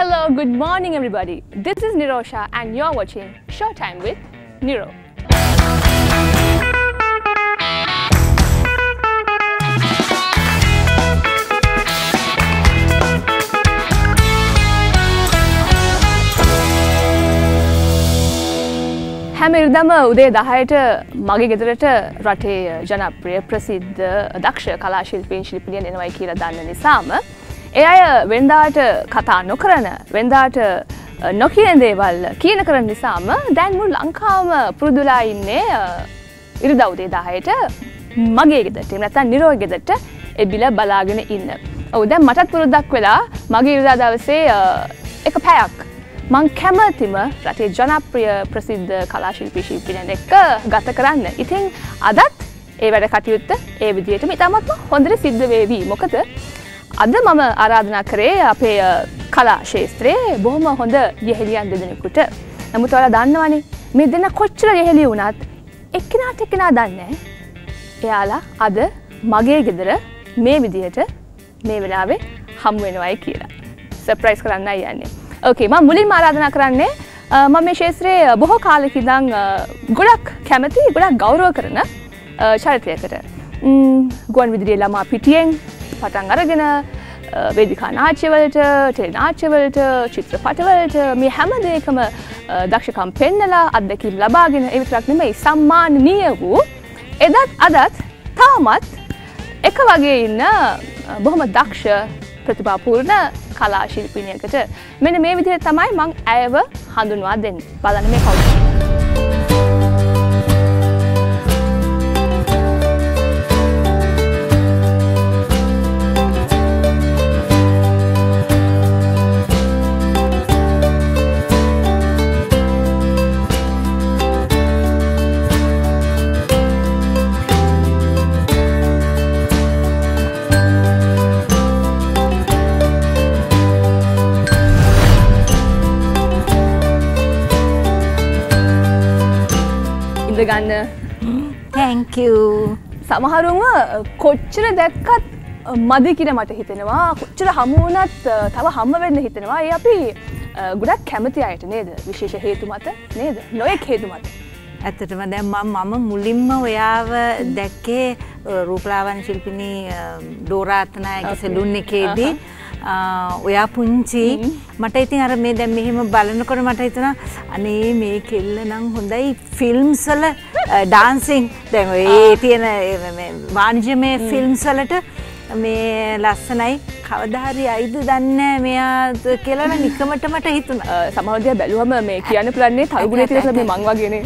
Hello, good morning everybody. This is Nirosha and you're watching Showtime with Niro. හැම ඉරිදම උදේ 10ට මගේ ගෙදරට රටේ ජනප්‍රිය ප්‍රසිද්ධ දක්ෂ කලා ශිල්පීන් ශිල්පිනියන් එනවයි කියලා දන්න නිසාම ඒ අය වෙනදාට කතා නොකරන වෙනදාට නොකියන දේවල් කියන කරන නිසාම දැන් මුළු ලංකාවම පුරුදුලා ඉන්නේ ඉරිදා උදේ 10ට මගේ ගෙදරට නැත්නම් නිරෝගේ ගෙදරට එබිල බලාගෙන ඉන්න. ඔව් දැන් මටත් පුරුද්දක් වෙලා මගේ ඉරිදා දවසේ එක පැයක් මං කැමතිම රටේ ජනප්‍රිය ප්‍රසිද්ධ කලා ශිල්පී ශිල්පිනියන් එක්ක ගත කරන්න. ඉතින් අදත් ඒ වැඩ කටයුත්ත ඒ විදිහටම ඉතාමත්ම හොඳට සිද්ධ වේවි. මොකද අද මම ආරාධනා කරේ අපේ කලා ශාස්ත්‍රයේ බොහොම හොඳ යෙහෙලියන් දෙදෙනෙකුට. නමුත් ඔයාලා දන්නවනේ මේ දෙන්න කොච්චර යෙහෙලිය වුණත් එක්කෙනාට එක්කෙනා දන්නේ නැහැ. එයාලා අද මගේ ගෙදර මේ විදිහට මේ වෙලාවේ හමු වෙනවයි කියලා. සර්ප්‍රයිස් කරන්නයි යන්නේ. ඕකේ මම මුලින්ම ආරාධනා කරන්නේ මම මේ ශාස්ත්‍රයේ බොහෝ කාලෙක ඉඳන් ගොඩක් කැමති ගොඩක් ගෞරව කරන චරිතයකට ගුවන් විදුලියේ ළමා පිටියෙන් පටන් අරගෙන වේදිකා නාට්‍යවලට ටෙලි නාට්‍යවලට චිත්‍රපටවලට මේ හැම දෙයකම දක්ෂකම් පෙන්නලා අත්දැකීම් ලබාගෙන ඒ විතරක් නෙමෙයි සම්මානීය වූ එදත් අදත් තාමත් එක වගේ ඉන්න බොහොම දක්ෂ ප්‍රතිභාපූර්ණ කලා ශිල්පිනියකට මෙන්න මේ විදිහට තමයි මම ඇයව හඳුන්වා දෙන්නේ. බලන්න මේ කවුද? ගන්න. Thank you. සමහරුන්ව කොච්චර දැක්කත් මදි කියලා මට හිතෙනවා. කොච්චර හමු වුණත් තව හම්බ වෙන්න හිතෙනවා. ඒ අපි ගොඩක් කැමති අයට නේද? විශේෂ හේතු මත නේද? නොයෙක් හේතු මත. ඇත්තටම දැන් මම මුලින්ම ඔයාව දැක්කේ රූපලාවන්‍ය ශිල්පිනී ඩෝරා අත්තනායක සෙලුන් එකේදී. ඔයා පුංචි මට ඉතින් අර මේ දැන් මෙහෙම බලනකොට මට හිතුණා අනේ මේ කෙල්ල නම් හොඳයි ෆිල්ම්ස් වල ඩාන්සින් දැන් ඔය තියෙන මේ වාණිජමය ෆිල්ම්ස් වලට මේ ලස්සනයි කවදා හරි අයිද දන්නේ මෙයා කියලා නිකමට මට හිතුණා. සමහර දේ බැලුවම මේ කියන්න පුළන්නේ තරුගුණේ තියෙන මේ මං වගේනේ.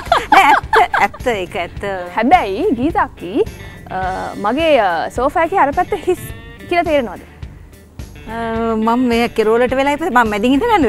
ඇත්ත ඒක ඇත්ත. හැබැයි ගීතක්කි මගේ සෝෆා එකේ අර පැත්ත හිස් කියලා තේරෙනවද? මම මේ කෙරෝලට වෙලා ඉපද මම මැදින් ඉඳගන්නද?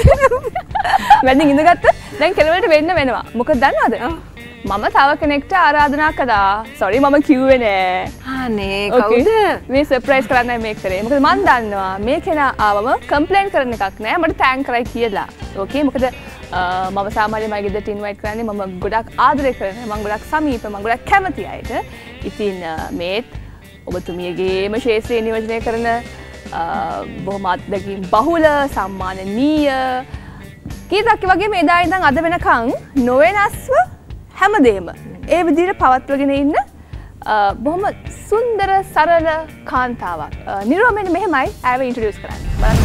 මැදින් ඉඳගත්ත දැන් කෙරෝලට වෙන්න වෙනවා. මොකද දන්නවද? මම තව කෙනෙක්ට ආරාධනා කළා. සෝරි මම කිව්වේ නෑ. අනේ කවුද? මේ සර්ප්‍රයිස් කරන්නයි මේක කරේ. මොකද මම දන්නවා මේ කෙනා ආවම කම්ප්ලේන්ට් කරන්න එකක් නෑ. මට තෑන්ක් කරයි කියලා. ඕකේ මොකද මම සාමාන්‍යයෙන් මගේ ගෙදරට ඉන්වයිට් කරන්නේ මම ගොඩක් ආදරය කරන මම ගොඩක් සමීප මම ගොඩක් කැමති අයට. ඉතින් මේත් ඔබතුමියගේම ශාස්ත්‍රීය නියෝජනය කරන බොහොම අත්දැකීම් බහුල සම්මානනීය ගීතක් වගේ මේ දා ඉඳන් අද වෙනකන් නොවෙනස්ව හැමදේම ඒ විදිහට පවත්වගෙන ඉන්න බොහොම සුන්දර සරල කාන්තාවක්. නිරෝමෙන් මෙහෙමයි ආව ඉන්ට්‍රොඩියුස් කරන්න. බලන්න.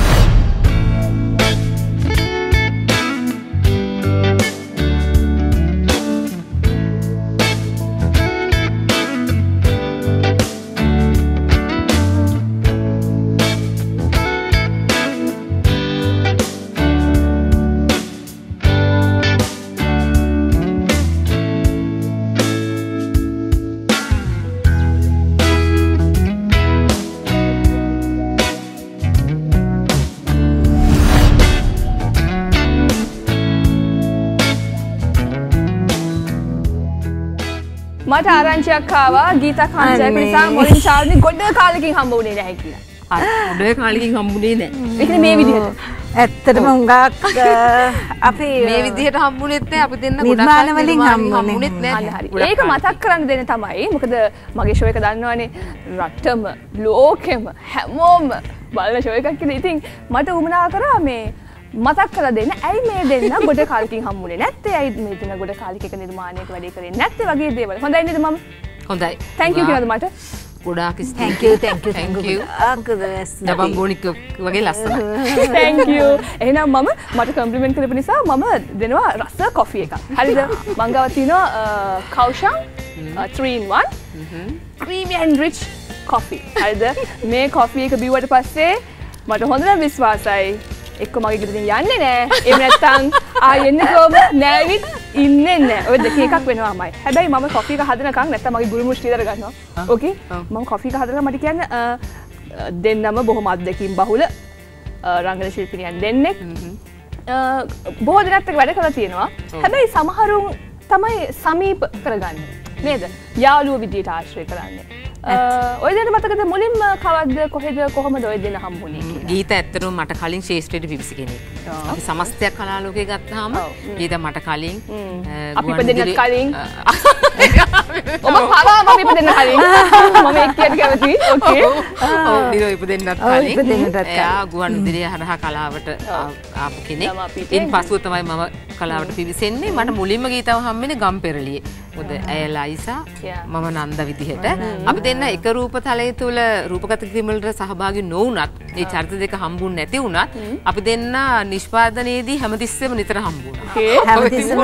මට ආරංචියක් ආවා ගීතා කාංචයක් නිසා මොලින් චාර්ලි ගොඩ කාලෙකින් හම්බ වුණේ නැහැ කියලා. ගොඩ කාලෙකින් හම්බුනේ නැහැ. ඒ කියන්නේ මේ විදිහට. ඇත්තටම හුඟක් අපි මේ විදිහට හම්බුනේත් නැහැ. අපි දෙන්න ගොඩක් නිර්මාණ වලින් හම්බුනේත් නැහැ. හරි. ඒක මතක් කරන්න දෙන්න තමයි. මොකද මගේ ෂෝ එක දන්නවනේ රටම ලෝකෙම හැමෝම බලන ෂෝ එකක් කියලා. ඉතින් මට උමනා කරා මේ මතක් කරලා දෙන්න ඇයි මේ දෙන්න ගොඩ කාලෙකින් හම්බුනේ නැත්තේ ඇයි මේ දෙන්න ගොඩ කාලෙක එක නිර්මාණයක වැඩේ කරේ නැත්තේ වගේ දේවල්. හොඳයි නේද මම? හොඳයි. thank you කියලාද මට? ගොඩාක් thank you දබම් බොනික වගේ ලස්සනයි. thank you. එහෙනම් මට කම්ප්ලිමන්ට් කරපු නිසා මම දෙනවා රස කොෆි එකක්. හරිද? මං ගාව තියෙනවා කෞෂන් 3 in 1 creamy and rich coffee. හරිද? මේ කොෆි එක බිව්වට පස්සේ මට හොඳට විශ්වාසයි එක්ක මගේ ගෙදරින් යන්නේ නෑ. එහෙම නැත්නම් එන්න කොහොම නෑවිත් ඉන්නේ නෑ. ඔය දෙක එකක් වෙනවාමයි. හැබැයි මම කොෆි එක හදනකම් නැත්නම් මගේ ගුරු මුෂ්ටි දර ගන්නවා. ඕකේ? මම කොෆි එක හදලා මට කියන්න දෙන්නම බොහොම අත්දැකීම් බහුල රංගන ශිල්පිනියන් දෙන්නෙක්. බොහෝ දෙනෙක් එක්ක වැඩ කරලා තියෙනවා. හැබැයි සමහරුන් තමයි සමීප කරගන්නේ. නේද? යාළුවෝ විදියට ආශ්‍රය කරන්නේ. ඔය දෙන්න මතකද මුලින්ම කවද්ද කොහෙද කොහොමද ඔය දෙන්න හම්බුනේ කියලා? ගීත ඇත්තටම මට කලින් ශේෂ්ත්‍රයට පිවිසි කෙනෙක්. අපි සමස්තයක් කලාලෝකයේ ගත්තාම ගීත මට කලින් අපි ඉපදෙන්නත් කලින් ඔබ පවා මම ඉපදෙන්න කලින් මම එක්කියට කැමතියි. ඕකේ. ඔව් දිරෝ ඉපදෙන්නත් කලින් එයා ගුවන් විදුලිය හරහා කලාවට ආපු කෙනෙක්. ඉන් පසුව තමයි මම කලාවට පිවිසෙන්නේ. මට මුලින්ම ගීතාව හම්බෙන්නේ ගම්පෙරළියේ. මොකද ඇය ලයිසා මම නන්ද විදිහට අපි දෙන්න එක රූපතලයේ තුල රූපගත කිරීම වලට සහභාගී නොවුනත් මේ චරිත දෙක හම්බුනේ නැති වුණත් අපි දෙන්න නිෂ්පාදනයේදී හැමතිස්සෙම නිතර හම්බුණා. හැමතිස්සෙම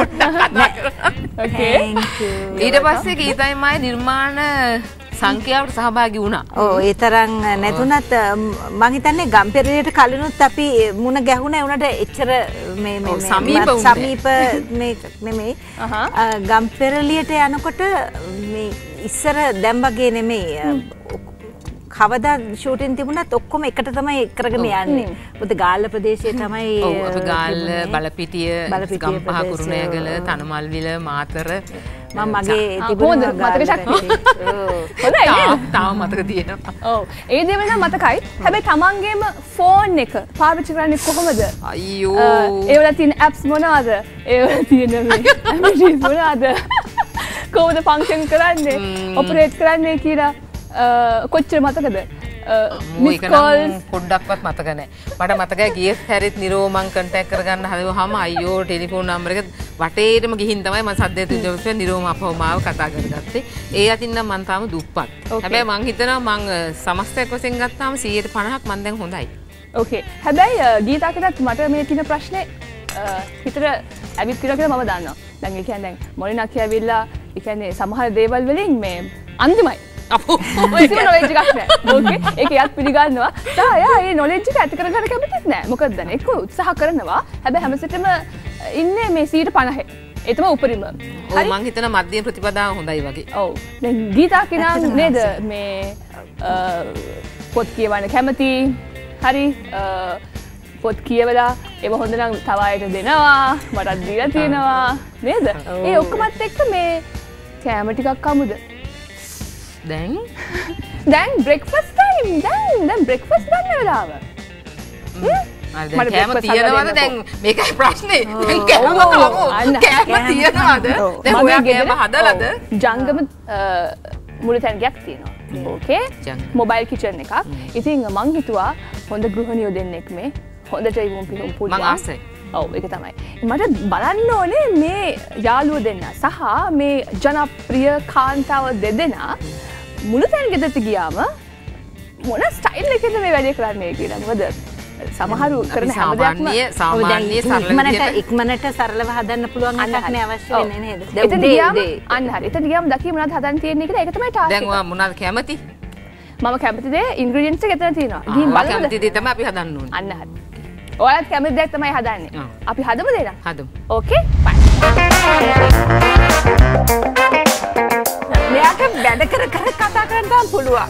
ඕකේ. ඊට පස්සේ ගීතයි මායි නිර්මාණ සංඛ්‍යාවට සහභාගී වුණා. ඔව් ඒ තරම් නැතුණත් මං හිතන්නේ ගම්පෙරළියට කලිනුත් අපි මුණ ගැහුණා. ඒ උනට එච්චර මේ සමීප මේ නෙමෙයි. ගම්පෙරළියට යනකොට මේ ඉස්සර දැන් වගේ නෙමෙයි. කවදා ෂූටින් තිබුණත් ඔක්කොම එකට තමයි කරගෙන යන්නේ. මොකද ගාල්ල ප්‍රදේශයේ තමයි ඔව් අපි ගාල්ල බලපිටිය ගම්පහ කුරුණෑගල තනමල්විල මාතර මම මගේ තිබුණා මතක ශක්තිය. හොඳයි. තාම මතක තියෙනවා. ඔව්. ඒ දේවල් නම් මතකයි. හැබැයි තමන්ගේම ෆෝන් එක පාවිච්චි කරන්නේ කොහොමද? අයියෝ. ඒවල තියෙන ඇප්ස් මොනවාද? ඒවල තියෙන මේ ඇප්ලිකේෂන්ස් මොනවාද? කොහොමද ෆන්ක්ෂන් කරන්නේ? ඔපරේට් කරන්නේ කියලා කොච්චර මතකද? මිස් කෝල්ස් පොඩ්ඩක්වත් මතක නැහැ. මට මතකයි ගිය හැරෙත් නිරෝ මං කන්ටැක්ට් කරගන්න හදවහම අයියෝ ටෙලිෆෝන් නම්බර් එක වටේටම ගිහින් තමයි මම සද්දේ තුන්දවසේ නිරෝම අපව මාව කතා කරගත්තේ. ඒ අතින් නම් මං තාම දුප්පත්. හැබැයි මං හිතනවා මං සමස්තයක් වශයෙන් ගත්තාම 150ක් මං දැන් හොඳයි. ඕකේ. හැබැයි ගීතාකටත් මට මේ තියෙන ප්‍රශ්නේ හිතට ඇවිත් කියලා මම දන්නවා. දැන් ඒ කියන්නේ දැන් මොනිනා කියවිලා ඒ කියන්නේ සමහර දේවල් වලින් මේ අන්තිමයි. අපෝ කිසිම නොලෙජ් එකක් නැහැ. ඕකේ. ඒක යත් පිළිගන්නවා. යා ඒ නොලෙජ් එක ඇති කරගන්න කැමතිත් නැහැ. මොකද දැන් ඒක උත්සාහ කරනවා. හැබැයි හැමසෙටම ඉන්නේ මේ 50%. ඒ තමයි උපරිම. ඔව් මං හිතන මධ්‍යම ප්‍රතිපදාව හොඳයි වගේ. ඔව්. දැන් ගීතා කිනා නේද මේ පොත් කියවන්න කැමති. හරි. පොත් කියවලා ඒව හොඳ නම් තව අයට දෙනවා. මටත් දීලා තියෙනවා. නේද? ඒ ඔක්කොමත් එක්ක මේ කැම ටිකක් අමුද? දැන් බ්‍රෙක්ෆාස්ට් ටයිම් දැන් බ්‍රෙක්ෆාස්ට් ගන්න වෙලාව. මට කෑම තියනවද දැන් මේකයි ප්‍රශ්නේ. දැන් කෑම තියනවද? දැන් ඔයා කෑම හදලාද? ජංගම මුළුතැන්ගයක් තියෙනවා. ඕකේ. මොබයිල් කිචන් එකක්. ඉතින් මං හිතුවා හොඳ ගෘහණියෝ දෙන්නෙක් මේ හොඳට ඉවුම් පිහුම් පුළුවන්. මං ආසයි. ඔව් ඒක තමයි. මට බලන්න ඕනේ මේ යාළුවෝ දෙන්න සහ මේ ජනප්‍රිය කාන්තාව දෙදෙනා මුළුතැන් ගෙදරට ගියාම මොන ස්ටයිල් එකකද මේ වැඩේ කරන්නේ කියලා. මොකද සමහරු කරන හැම දෙයක්ම සාමාන්‍ය සරල ඉක්මනට සරලව හදන්න පුළුවන් එකක් නේ අවශ්‍ය වෙන්නේ නේද? එතන ගියාම අන්න හරි. එතන ගියාම දකි මොනවද හදන්න තියෙන්නේ කියලා ඒක තමයි ටාස්ක් එක. දැන් ඔයා මොනවද කැමති? මම කැමති දේ ඉන්ග්‍රීඩියන්ට්ස් එක එතන තියෙනවා. ගිහින් බලන්න. කැමති දේ තමයි අපි හදන්න ඕනේ. අන්න හරි. ඔයාලත් කැමති දෙයක් තමයි හදන්නේ. අපි හදමු දෙන්න. හදමු. ඕකේ. බයි. මෙයාට වැඩ කර කතා කරන්න තාම පුළුවන්.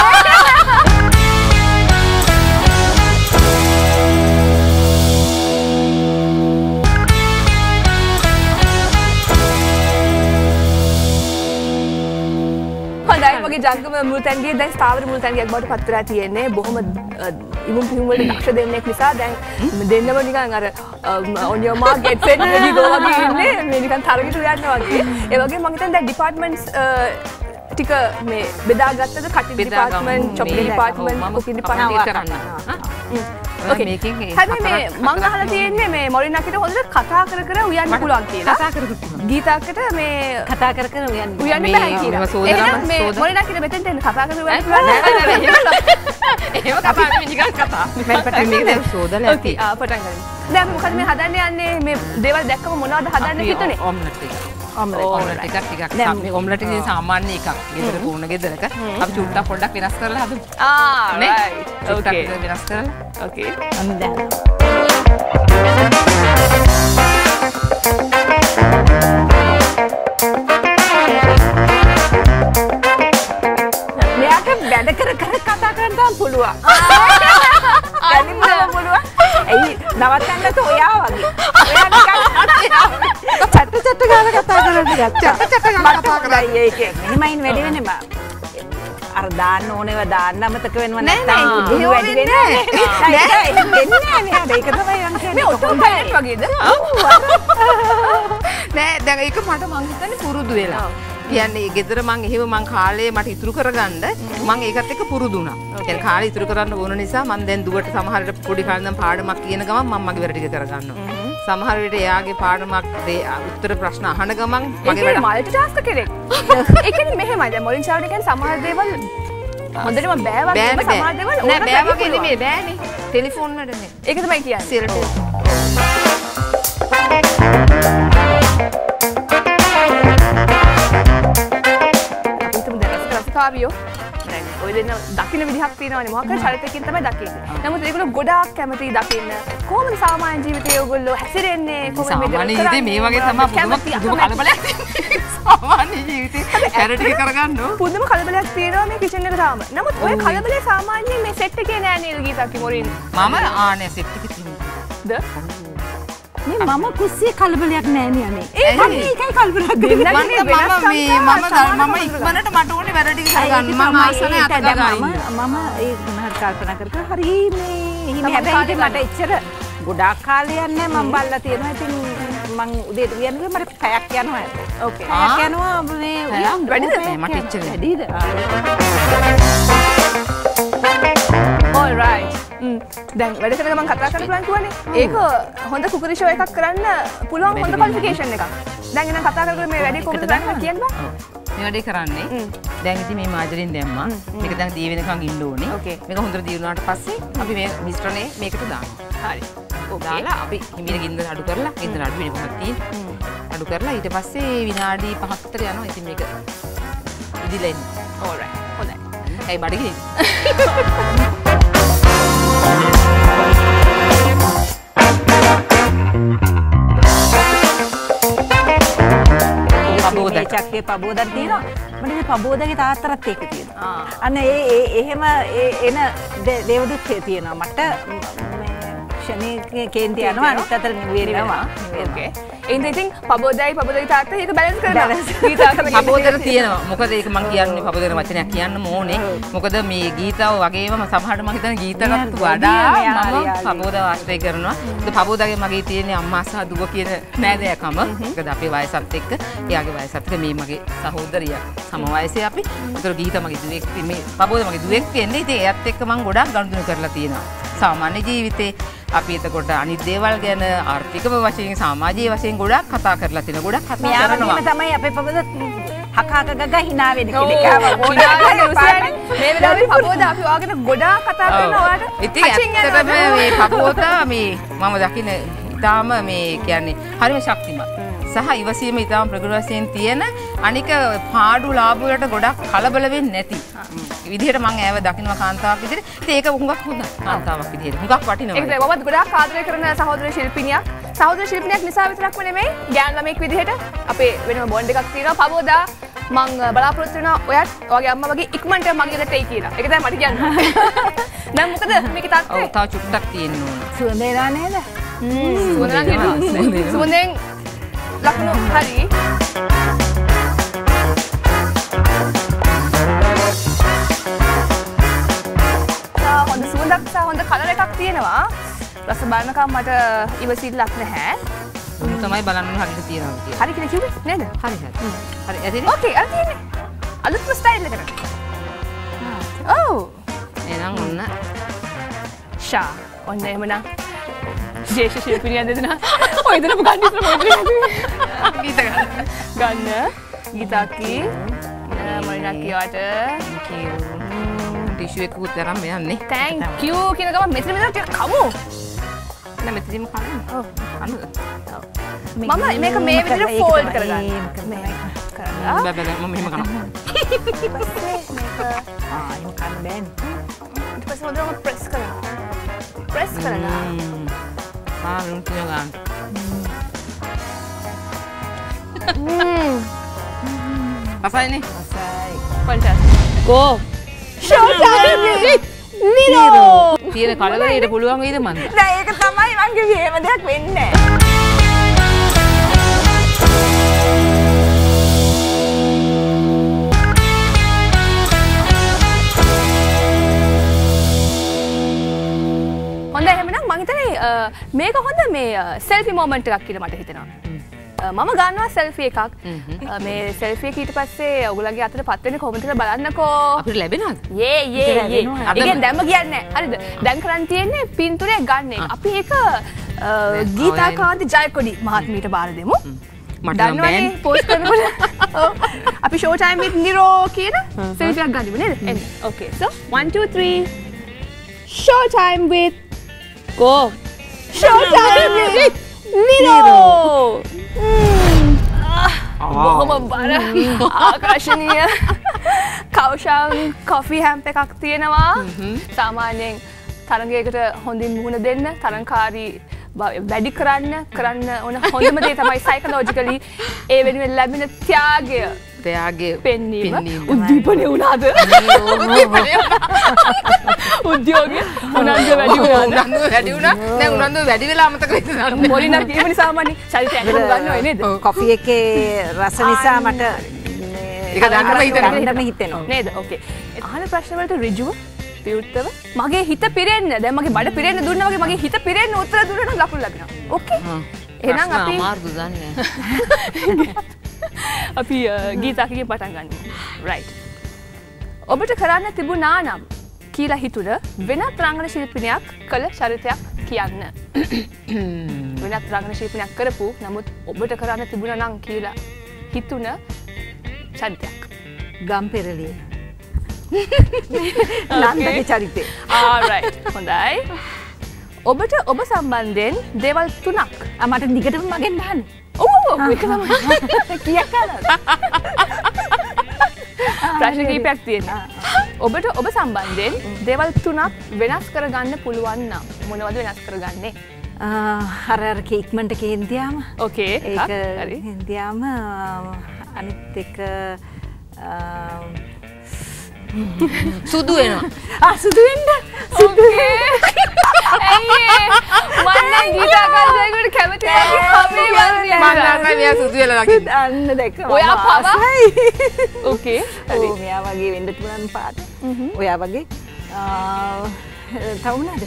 හොඳයි මගේ ජංගම මුළුතැන්ගේ දැන් ස්ථාවර මුළුතැන්ගයක් බවට පත් වෙලා තියෙන්නේ. බොහොම ඉමුම් පිහුම් වලට දක්ෂ දෙන්නෙක් නිසා දැන් දෙන්නම නිකන් අර on your mark get set ready go වගේ ඉන්නේ. මේ නිකන් තරගයට යනවා වගේ. ඒ වගේ මම හිතන්නේ දැන් ඩිපාර්ට්මන්ට්ස් ටික මේ බෙදාගත්තද කටින් department chocolate department cooking department කරන්න හැබැයි මේ මං අහලා තියෙන්නේ මේ මොරිනාකිට හොඳට කතා කර කර උයන්න පුළුවන් කියලා. කතා කරගන්න. ගීතාකට මේ කතා කර කර උයන්න බෑ කියලා. එහෙනම් මේ මොරිනාකිට මෙතෙන්ට එන්න කතා කර උයන්න පුළුවන්. එහෙම කතා නෙමෙයි නිකන් කතා. මම පටන් මේක දැන් සෝදලා ඇති. පටන් ගන්න. දැන් මොකද මේ හදන්න යන්නේ මේ දේවල් දැක්කම මොනවද හදන්න හිතුනේ? ඔම්ලට් එක. ඔම්ලට් එකක් ටිකක් මේ ඔම්ලට් එකේ සාමාන්‍ය එකක්. ගෙදර පුරුණ ගෙදරක අපි චුට්ටක් පොඩ්ඩක් වෙනස් කරලා හදමු. right. okay. වෙනස් කරලා. okay. අන්න දැන්. මෙයාට වැඩ කර කර කතා කරන්න තාම පුළුවන්. දැනින්ම පුළුවන්. එයි නවත්තන්නත් ඔයා වගේ. ඔයා නිකන් චට ගාලා කතා කරන්න ගත්තා. චට ගාලා කතා කරන්නේ ඒකේ. මෙහෙමයින් වැඩි වෙන්නේ බා. අර දාන්න ඕනේව දාන්න අමතක වෙනව නැත්නම් උඩු වැඩි වෙන්නේ නැහැ. වෙන්නේ නැහැ. ඒක තමයි මං කියන්නේ. මේ ඔතන පයිලට් වගේද? නෑ දැන් ඒක මට මං හිතන්නේ පුරුදු වෙලා. කියන්නේ ගෙදර මං එහෙම මං කාලේ මට ඉතුරු කරගන්න මං ඒකත් එක්ක පුරුදු වුණා. يعني කාලේ ඉතුරු කරන්න ඕන නිසා මං දැන් දුවට සමහර විට පොඩි කාලේ නම් පාඩමක් කියන ගමන් මම මගේ වැඩ ටික කරගන්නවා. සමහර විට එයාගේ පාඩමක් උත්තර ප්‍රශ්න අහන ගමන් මගේ වැඩ මල්ටි ටාස්ක් කෙනෙක්. ඒ කියන්නේ මෙහෙමයි දැන් මොරින් චාවට කියන්නේ සමහර දේවල් හොඳටම බෑ වගේ සමහර දේවල් නෑ බෑ වගේ නෙමෙයි බෑනේ. ටෙලිෆෝන් වලනේ. ඒක තමයි කියන්නේ. සිරට කාවියෝ දැන් ඔය දෙන්න දකින්න විදිහක් තියෙනවානේ මොකක් හරි චරිතයකින් තමයි දකින්නේ. නමුත් ඒගොල්ලෝ ගොඩාක් කැමතියි දකින්න. කොහොමද සාමාන්‍ය ජීවිතයේ ඔයගොල්ලෝ හැසිරෙන්නේ? කොහොමද සාමාන්‍ය ජීවිතේ මේ වගේ තමයි පුදුම කලබලයක් තියෙන්නේ. සාමාන්‍ය ජීවිතේ හැර ටික කරගන්න ඕන. පුදුම කලබලයක් තියෙනවා මේ කිචන් එක තාම. නමුත් ඔය කලබලේ සාමාන්‍යයෙන් මේ සෙට් එකේ නෑ නේද ගීතක් මොරින්? මම ආනේ සෙට් එකේ තියෙනවා. මේ මම කුස්සිය කලබලයක් නෑ නේ අනේ. ඒකයි කලබලයක් මම ඉක්මනට මට ඕනේ වැඩ ටික කරගන්න. මම ආසනේ අතගා මම ඒ මොනවද කල්පනා කර හරි මේ හිම හැබැයි මට එච්චර ගොඩාක් කාලයක් නෑ මම බල්ලා තියෙනවා. ඉතින් මං උදේට යන්නේ මට පැයක් යනවා. ඕකේ. පැයක් යනවා මේ වැඩිද මට එච්චර වැඩිද? all right. දැන් වැඩ කරන ගමන් කතා කරන්න පුළුවන් කිව්වනේ. ඒක හොඳ කුකරි ෂෝ එකක් කරන්න පුළුවන් හොඳ ක්වොලිෆිකේෂන් එකක්. දැන් එනම් කතා කරගෙන මේ වැඩේ කොහොමද කරන්නේ කියන්න බෑ. මේ වැඩේ කරන්නේ දැන් ඉතින් මේ මාජරින් දැම්මා. මේක දැන් දී වෙනකන් ඉන්න ඕනේ. මේක හොඳට දී වුණාට පස්සේ අපි මේ මිශ්‍රණය මේකට දානවා. හරි. දාලා අපි හිමින ගින්දර අඩු කරලා ගින්දර අඩු වෙන කොහොමද තියෙන්නේ? අඩු කරලා ඊට පස්සේ විනාඩි 5ක් විතර යනවා. ඉතින් මේක ඉදිලා එන්න. all right. හොඳයි. ඇයි බඩගිනි? චක්කේ පබෝදක් තියෙනවා. මට මේ පබෝදගේ තාත්තරත් ඒක තියෙනවා. අන්න එහෙම එන දේවදුත් තියෙනවා. මට ක්ෂණයේ කේන්ති යනවා අනිත් අතට නිවෙනවා. ඕකේ. එහෙනම් ඉතින් පබෝදයි තාත්තා ඒක බැලන්ස් කරලා පබෝදර තියෙනවා. මොකද ඒක මම කියන්නේ පබෝදර වචනයක් කියන්න ඕනේ. මොකද මේ ගීතාව වගේම සමහරට මම හිතන්නේ ගීතකට වඩා මම පබෝදව ආශ්‍රය කරනවා. ඒක පබෝදගේ මගේ තියෙන අම්මා සහ දුව කියන නෑදෑකම. මොකද අපේ වයසත් එක්ක එයාගේ වයසත් එක්ක මේ මගේ සහෝදරියක් සම වයසේ අපි. ඒතර ගීත මගේ දුවෙක් මේ පබෝද මගේ දුවෙක් වෙන්නේ. ඉතින් එයත් එක්ක මම ගොඩාක් ගනුදෙනු කරලා තියෙනවා. සාමාන්‍ය ජීවිතේ අපි එතකොට අනිත් දේවල් ගැන ආර්ථිකව වශයෙන් සමාජීය වශයෙන් ගොඩාක් කතා කරලා තියෙනවා. ගොඩක් කතා කරනවා. මෙයාම තමයි අපේ පබෝද හකාක ගග hina වෙන කෙනෙක්. මේ වෙලාවේ පබෝද අපි වාගෙන ගොඩාක් කතා කරනවා ඔයාලට. ඉතින් ඇත්තටම මේ පබෝද මේ මම දකින්න ඉතාලම මේ කියන්නේ හරිම ශක්තිමත්. සහ ඉවසීම ඉතාම ප්‍රගුණ වශයෙන් තියෙන අනික පාඩු ලාභ වලට ගොඩක් කලබල වෙන්නේ නැති විදිහට මම ඇව දකින්නවා කාන්තාවක් විදිහට. ඉතින් ඒක හුඟක් හොඳයි කාන්තාවක් විදිහට. හුඟක් වටිනවා. ඒක මමත් ගොඩාක් ආදරය කරන සහෝදර ශිල්පිනියක්. සහෝදර ශිල්පිනියක් නිසා විතරක්ම නෙමෙයි ගෑනු ළමෙක් විදිහට අපේ වෙනම බොන්ඩ් එකක් තියෙනවා. පබෝදා මම බලාපොරොත්තු වෙනවා ඔයත් ඔයගේ අම්මා වගේ ඉක්මනට මගේ ගෙදරට එයි කියලා. ඒක තමයි මට කියන්න. දැන් මොකද මේකේ තත්ත්වය? ඔව් තව චුට්ටක් තියෙන්න ඕන. සුවඳ එනවා නේද? සුවඳෙන් ලකුණු හරි. හොඳ සුවඳක් සහ හොඳ කලර් එකක් තියෙනවා. රස බලනකම් මට ඉවසිල්ලක් නැහැ. තමයි බලන්න හරියට තියෙනවා කියලා. හරි කියලා කිව්වේ නේද? හරි. හරි ඇතිනේ. ඕකේ අර තියෙන්නේ. අලුත්ම ස්ටයිල් එකකට. ඔව්. එහෙනම් ඔන්න ෂා ඔන්න එහෙමනම් ජේෂ ශිල්පිනියන් දෙදෙනා ඔය දෙනම ගන්න ඉස්සර ගීත ගන්න ගීතක්කි මරිනක්කි වට ටිෂු එකකුත් අරන් යන්නේ. thank you කියන ගමන් මෙතන ටික කමු. නෑ මෙතනම කන්න. ඔව් කන්නද? මම මේක මේ විදිහට ෆෝල්ඩ් කරගන්න. මේ කරලා බෑ මම මෙහෙම කරනවා. මේක එහෙම කන්න බෑනේ. ඊට පස්සේ හොඳටම ප්‍රෙස් කරනවා. ප්‍රෙස් කරලා ලුණු තියන ගන්න. අසයිනේ. අසයි. fantastic. go. show time. Niro. තියෙන කලවරේට පුළුවන් වේද මන්ද? නෑ ඒක තමයි මං කිව්වේ එහෙම දෙයක් වෙන්නේ නෑ. හොඳ එහෙමනම් මං හිතන්නේ මේක හොඳ මේ සෙල්ෆි මොමන්ට් එකක් කියලා මට හිතෙනවා. මම ගන්නවා සෙල්ෆි එකක්. මේ සෙල්ෆි එක ඊට පස්සේ ඔයගොල්ලන්ගේ අතට පත් වෙන්නේ කොහොමද කියලා බලන්නකෝ. අපිට ලැබෙනවද? යේ. ඉතින් දැම්ම කියන්නේ හරිද? දැන් කරන් තියෙන්නේ පින්තූරය ගන්න එක. අපි ඒක ගීතාකාන්ත ජයකොඩි මහත්මියට බාර දෙමු. මට නම් බෑන් පෝස්ට් කරනකොට අපි ෂෝ ටයිම් විත් නිරෝ කියන සෙල්ෆි එකක් ගන්නමු නේද? එන්න. Okay. So 1 2 3 show time with go. show time with Niro. බොහොම බර ආකර්ශනීය කවුෂාන් කොෆි හැම්ප් එකක් තියෙනවා. සාමාන්‍යයෙන් තරගයකට හොඳින් මුහුණ දෙන්න තරංකාරී වැඩි කරන්න ඕන හොඳම දේ තමයි සයිකොලොජිකලි ඒ වෙනුවෙන් ලැබෙන ත්‍යාගය පෙන්වීම. උද්දීපනය වුණාද? උද්‍යෝගය උනන්දු වැඩි වුණා. දැන් උනන්දු වැඩි වෙලා අමතක වෙයිද? මොලිනා කියපු නිසා සාමාන්‍ය චරිතය ඇතුළු ගන්නව නේද? කොෆි එකේ රස නිසා මට ඒක ගන්නම හිතෙනවා. නේද? ඕකේ. අහන ප්‍රශ්න වලට ඍජුව විවෘතව මගේ හිත පිරෙන්න දැන් මගේ බඩ පිරෙන්න දුන්නා වගේ මගේ හිත පිරෙන්න උත්තර දුන්නා නම් ලකුණු ලැබෙනවා. ඕකේ. එහෙනම් අපි අමාරු දන්නේ. අපි ගීතකින් පටන් ගන්නවා. right. ඔබට කරන්න තිබුණා නම් කියලා හිතුන වෙනත් රංගන ශිල්පිනියක් කළ චරිතයක් කියන්න. වෙනත් රංගන ශිල්පිනියක් කරපු නමුත් ඔබට කරන්න තිබුණා නම් කියලා හිතුන චරිතයක්. ගම්පෙරළිය. නන්දගේ චරිතේ. alright. හොඳයි. ඔබට ඔබ සම්බන්ධයෙන් දේවල් 3ක් මට දිගටම මගෙන් අහන්න. ඔව් මේක තමයි. කීයක් අහනවද? ප්‍රශ්න කීපයක් තියෙනවා. ඔබට ඔබ සම්බන්ධයෙන් දේවල් 3ක් වෙනස් කරගන්න පුළුවන් නම් මොනවද වෙනස් කරගන්නේ? අර ඉක්මනට කේන්තියාම. ඕකේ. ඒක කේන්තියාම අනිත් එක සුදු වෙනවා. සුදු වෙන්න. ඕකේ. ඇයි මම නම් ගීතාකාරයෙකුට කැමති නැහැ. මම නම් මෙයා සුදු වෙලා ලකින්. අන්න දැක්ක. ඔයා පවයි. ඕකේ. හරි. මෙයා වගේ වෙන්න පුළුවන් පාට. ඔයා වගේ. තව මොනවද?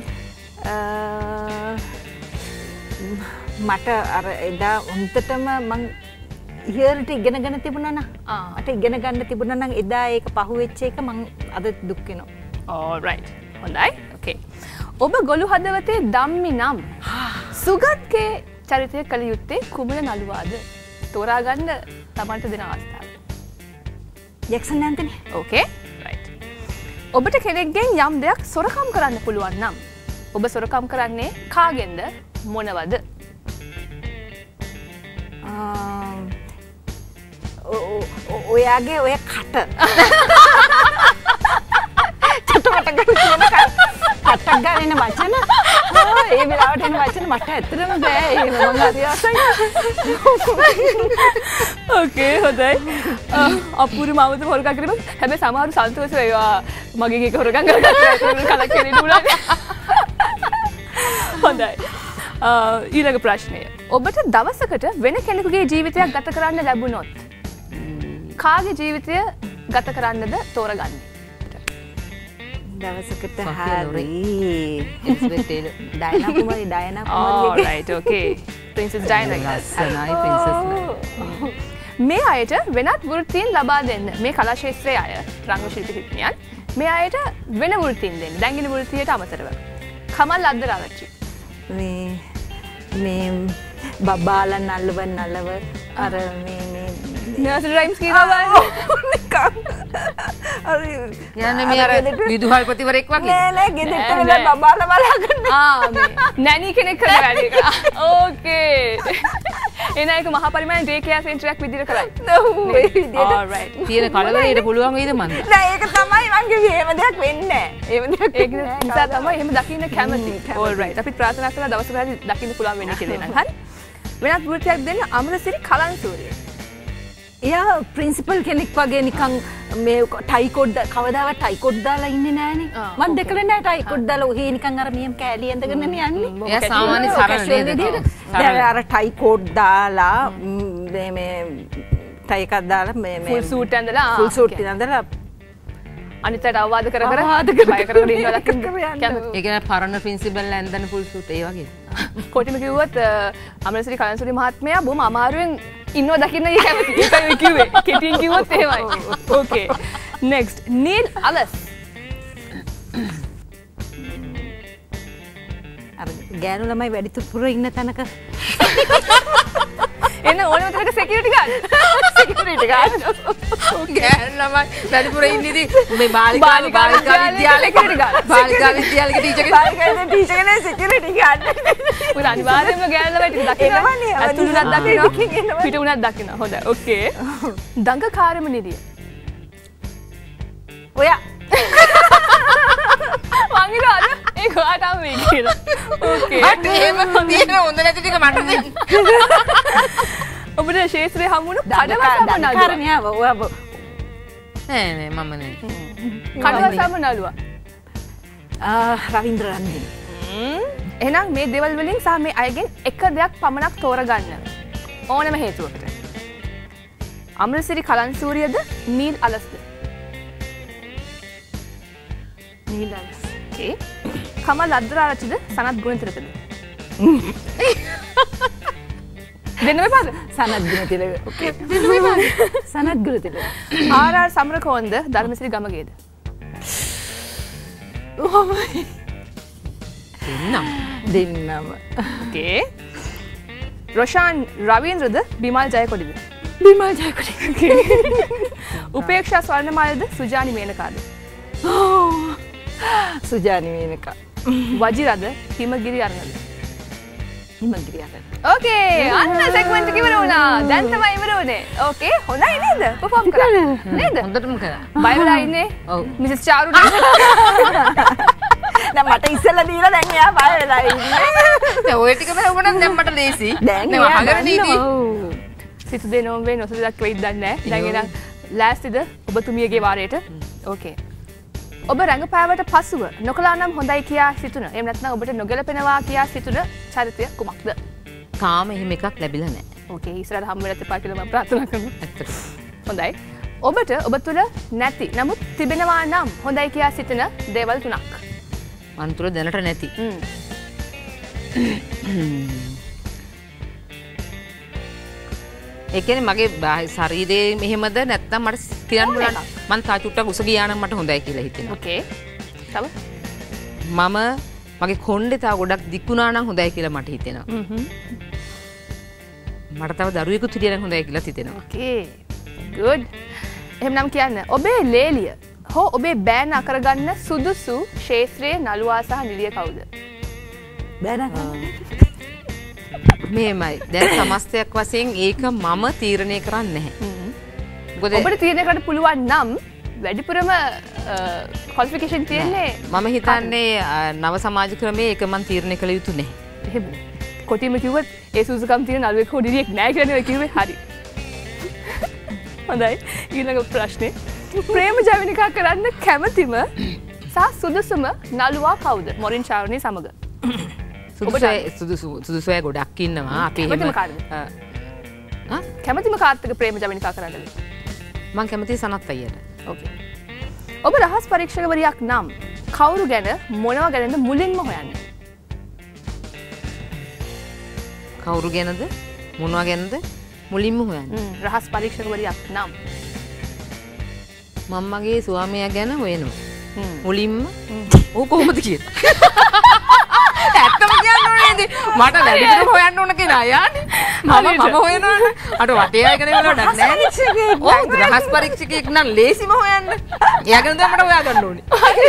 මට අර එදා උන්ටම මං ඉහළට ඉගෙනගෙන තිබුණා නම් මට ඉගෙන ගන්න තිබුණා නම් එදා ඒක පහුවෙච්ච එක මං අද දුක් වෙනවා. all right. හොඳයි. okay. ඔබ ගොළු හදවතේ ධම්මි නම් සුගත්ගේ චරිතය කළ යුත්තේ කුමන නළුවාද? තෝරා ගන්න තමන්ට දෙන අවස්ථාව. ජැක්සන් ඇන්තනි. okay. right. ඔබට කෙනෙක්ගෙන් යම් දෙයක් සොරකම් කරන්න පුළුවන් නම් ඔබ සොරකම් කරන්නේ කාගෙන්ද මොනවද? ඔයාගේ ඔය කට චුට්ටකට ගන්න කටක් ගන්න වචන ඒ වෙලාවට එන වචන මට ඇත්තටම බෑ ඒක මම හරි ආසයි. ඕකේ හොඳයි. අපූර්ව මවද හොරකම් කරේ හැබැයි සමහරු සන්තෝෂ වෙනවා මගේ එක හොරකම් කරගත්තා ඒක කලක් කෙරෙන්න උනා. හොඳයි. ඊළඟ ප්‍රශ්නය. ඔබට දවසකට වෙන කෙනෙකුගේ ජීවිතයක් ගත කරන්න ලැබුණොත් කාගේ ජීවිතය ගත කරන්නද තෝරගන්නේ? දවසකට හරි ඩයනා කුමාරි all right okay princess diana ලස්සනයි princess මේ අයට වෙනත් වෘත්තීන් ලබා දෙන්න මේ කලා ශේත්‍රයේ අය රංග ශිල්පී ශිල්පිනියන් මේ අයට වෙන වෘත්තීන් දෙන්න දැන් ඉන්න වෘත්තියට අමතරව කමල් අද්දරාරච්චි මේ බබාල නල්ලව අර මේ නර්සරි රයිම්ස් කියනවා යන්නේ මේ අර විදුහල්පතිවරෙක් වගේ නෑ ගෙදරට වෙලා බබාල බලාගන්න මේ නැනී කෙනෙක් කරන වැඩ එක ඕකේ එන එක මහා පරිමාණ ඩේ කෙයා සෙන්ටරයක් විදිහට කරයි ඒ විදිහට alright තියෙන කලවරේට පුළුවන් වේද මන්ද නෑ ඒක තමයි මං කිව්වේ එහෙම දෙයක් වෙන්නේ නෑ එහෙම දෙයක් ඒක නිසා තමයි එහෙම දකින්න කැමති alright අපි ප්‍රාර්ථනා කරලා දවසක හරි දකින්න පුළුවන් වෙන්නේ කියලා නේද හරි වෙනත් වෘත්තියක් දෙන්න අමරසිරි කලන්සූරිය එයා ප්‍රින්සිපල් කෙනෙක් වගේ නිකන් මේ ටයිකොඩ් කවදාවත් ටයිකොඩ් දාලා ඉන්නේ නෑනේ මම දැකලා නෑ ටයිකොඩ් දාලා ඔහේ නිකන් අර මියම් කෑලි ඇඳගෙන යන්නේ එයා සාමාන්‍ය සරල නේද දැන් අර ටයිකොඩ් දාලා මේ ටයි එකක් දාලා මේ ෆුල් සූට් ඇඳලා ෆුල් සූට් ඇඳලා අනිතට අවවාද කර කර බය කරගෙන ඉන්නවා දකින්න කැමති ඒ කියන්නේ පරණ ප්‍රින්සිපල් ඇඳන ෆුල් සූට් ඒ වගේ කොටිම කිව්වොත් අමරසිරි කලන්සූරිය මහත්මයා බොහොම අමාරුවෙන් ඉන්නව දකින්න කැමති ඒකයි කිව්වේ කෙටියෙන් කිව්වොත් එහෙමයි ඕකේ නෙක්ස්ට් නීල් අලස් අර ගෑනු ළමයි වැඩිපුර ඉන්න තැනක එන්න ඕනම තැනක සිකියුරිටි ගාඩ් ගෑනු ළමයි වැඩිපුර ඉන්නේදී මේ බාලිකා විද්‍යාලේ බාලිකා විද්‍යාලේ ටීචර් කෙනෙක් සිකියුරිටි ගාඩ් උන් අනිවාර්යයෙන්ම ගෑනු ළමයි ටික දකිනවා අතුලුණක් දකිනවා පිටුණක් දකිනවා හොඳයි ඕකේ දඟකාරම නිලිය ඔයා මං ඉතින් ඒක ඔයාටම මේ කියලා ඕකේ අට එහෙම තියෙන හොඳ නැති ටික මට දෙන්න ඔබට ශේත්‍රයේ හමුණු කඩවසම නළුවා නෑ මම නෑ කඩවසම නළුවා රවීන්ද්‍ර රන්දින එහෙනම් මේ දේවල් වලින් සහ මේ අයගෙන් එක දෙයක් පමණක් තෝරගන්න ඕනම හේතුවකට අමරසිරි කලන්සූරියද නීල් අලස්ද නීල් අලස් okay කමල් අද්දරාරච්චිද සනත් ගුණතිලකද දෙන්න මේ පාද සනත් ගුණතිලක okay දෙන්න මේ පාද සනත් ගුණතිලක ආර් සමරකෝන්ද ධර්මසිරි ගමගේද දෙන්නම okay රොෂාන් රවීන්ද්‍රද බිමල් ජයකොඩිද බිමල් ජයකොඩි උපේක්ෂා ස්වර්ණමාලද සුජානි මේනකාද සුජානි මේනකා වජිරද හිමගිරි අරනද හිමගිරි අරන ඕකේ අන්න සෙග්මන්ට් එක ඉවර වුණා දැන් තමයි ඉවර වුණේ ඕකේ හොඳයි නේද පර්ෆෝම් කරා නේද හොඳටම කරා බය වෙලා ඉන්නේ ඔව් මිසස් චාරු දැන් මට ඉස්සෙල්ලා දීලා දැන් එයා බය වෙලා ඉන්නේ දැන් ඔය ටික බහුවනම් දැන් මට ලේසි දැන් නෑ අහගෙන නීති සිත දෙනෝම් වේ නොසලක් වෙයිද දන්නේ නැහැ දැන් එනම් ලෑස්තිද ඔබතුමියගේ වාරයට ඕකේ ඔබ රංගපෑවට පසුව නොකලා නම් හොඳයි කියා සිතුන එහෙම නැත්නම් ඔබට නොගැලපෙනවා කියා සිතුන චරිතය කුමක්ද තාම එහෙම එකක් ලැබිලා නැහැ ඕකේ ඉස්සරහට හම්බ වෙලත් එපා කියලා මම ප්‍රාර්ථනා කරනවා ඇත්තට හොඳයි ඔබට ඔබ තුළ නැති නමුත් තිබෙනවා නම් හොඳයි කියා සිතන දේවල් තුනක් මන් තුළ දැනට නැති ඒ කියන්නේ මගේ ශරීරයේ මෙහෙමද නැත්නම් මට කියන්න බලන්න මං තා චුට්ටක් උස ගියා නම් මට හොඳයි කියලා හිතෙනවා. ඕකේ. තව මම මගේ කොණ්ඩේ තා ගොඩක් දික් වුණා නම් හොඳයි කියලා මට හිතෙනවා. මට තව දරුවෙකුත් හිටියා නම් හොඳයි කියලා හිතෙනවා. ඕකේ. good. එහෙනම් කියන්න ඔබේ ලේලිය හෝ ඔබේ බෑන අකරගන්න සුදුසු ශේත්‍රයේ නළුවා සහ නිලිය කවුද? බෑන මෙහෙමයි. දැන් සමස්තයක් වශයෙන් ඒක මම තීරණය කරන්නේ නැහැ. මොකද ඔබට තීරණය කරන්න පුළුවන් නම් වැඩිපුරම ක්වොලිෆිකේෂන් තියෙන්නේ මම හිතන්නේ නව සමාජ ක්‍රමයේ ඒක මම තීරණය කළ යුතු නැහැ. එහෙම. කොටිම කිව්වොත් ඒ සුසුකම් තියෙන නළුවෙක් හෝ නිලියෙක් නැහැ කියලා නෙවෙයි කිව්වේ. හරි. හොඳයි. ඊළඟ ප්‍රශ්නේ. ප්‍රේම ජවනිකා කරන්න කැමතිම සහ සුදුසුම නළුවා කවුද? මොරින් ශාවනී සමග. සුදුසුය ගොඩක් ඉන්නවා අපි කැමතිම කාර්ද? කැමතිම කාර්යක ප්‍රේම ජවනිකා කරන්නද? මම කැමතියි සනත් අයියට. ඕකේ. ඔබ රහස් පරීක්ෂකවරියක් නම් කවුරු ගැන මොනවා ගැනද මුලින්ම හොයන්නේ? කවුරු ගැනද මොනවා ගැනද මුලින්ම හොයන්න. රහස් පරීක්ෂකවරියක් නම් මම මගේ ස්වාමියා ගැන හොයනවා. මුලින්ම ඕක කොහොමද කියන්නේ? ඇත්තම කියන්නේ මට වැඩිපුර හොයන්න ඕන කෙනා යානේ. මම හොයනවනේ. අර වටේ අය කෙනෙක් වලට නැහැ. ඔව් රහස් පරීක්ෂකයෙක් නම් ලේසිම හොයන්න. එයා ගැන තමයි මට හොයා ගන්න ඕනේ.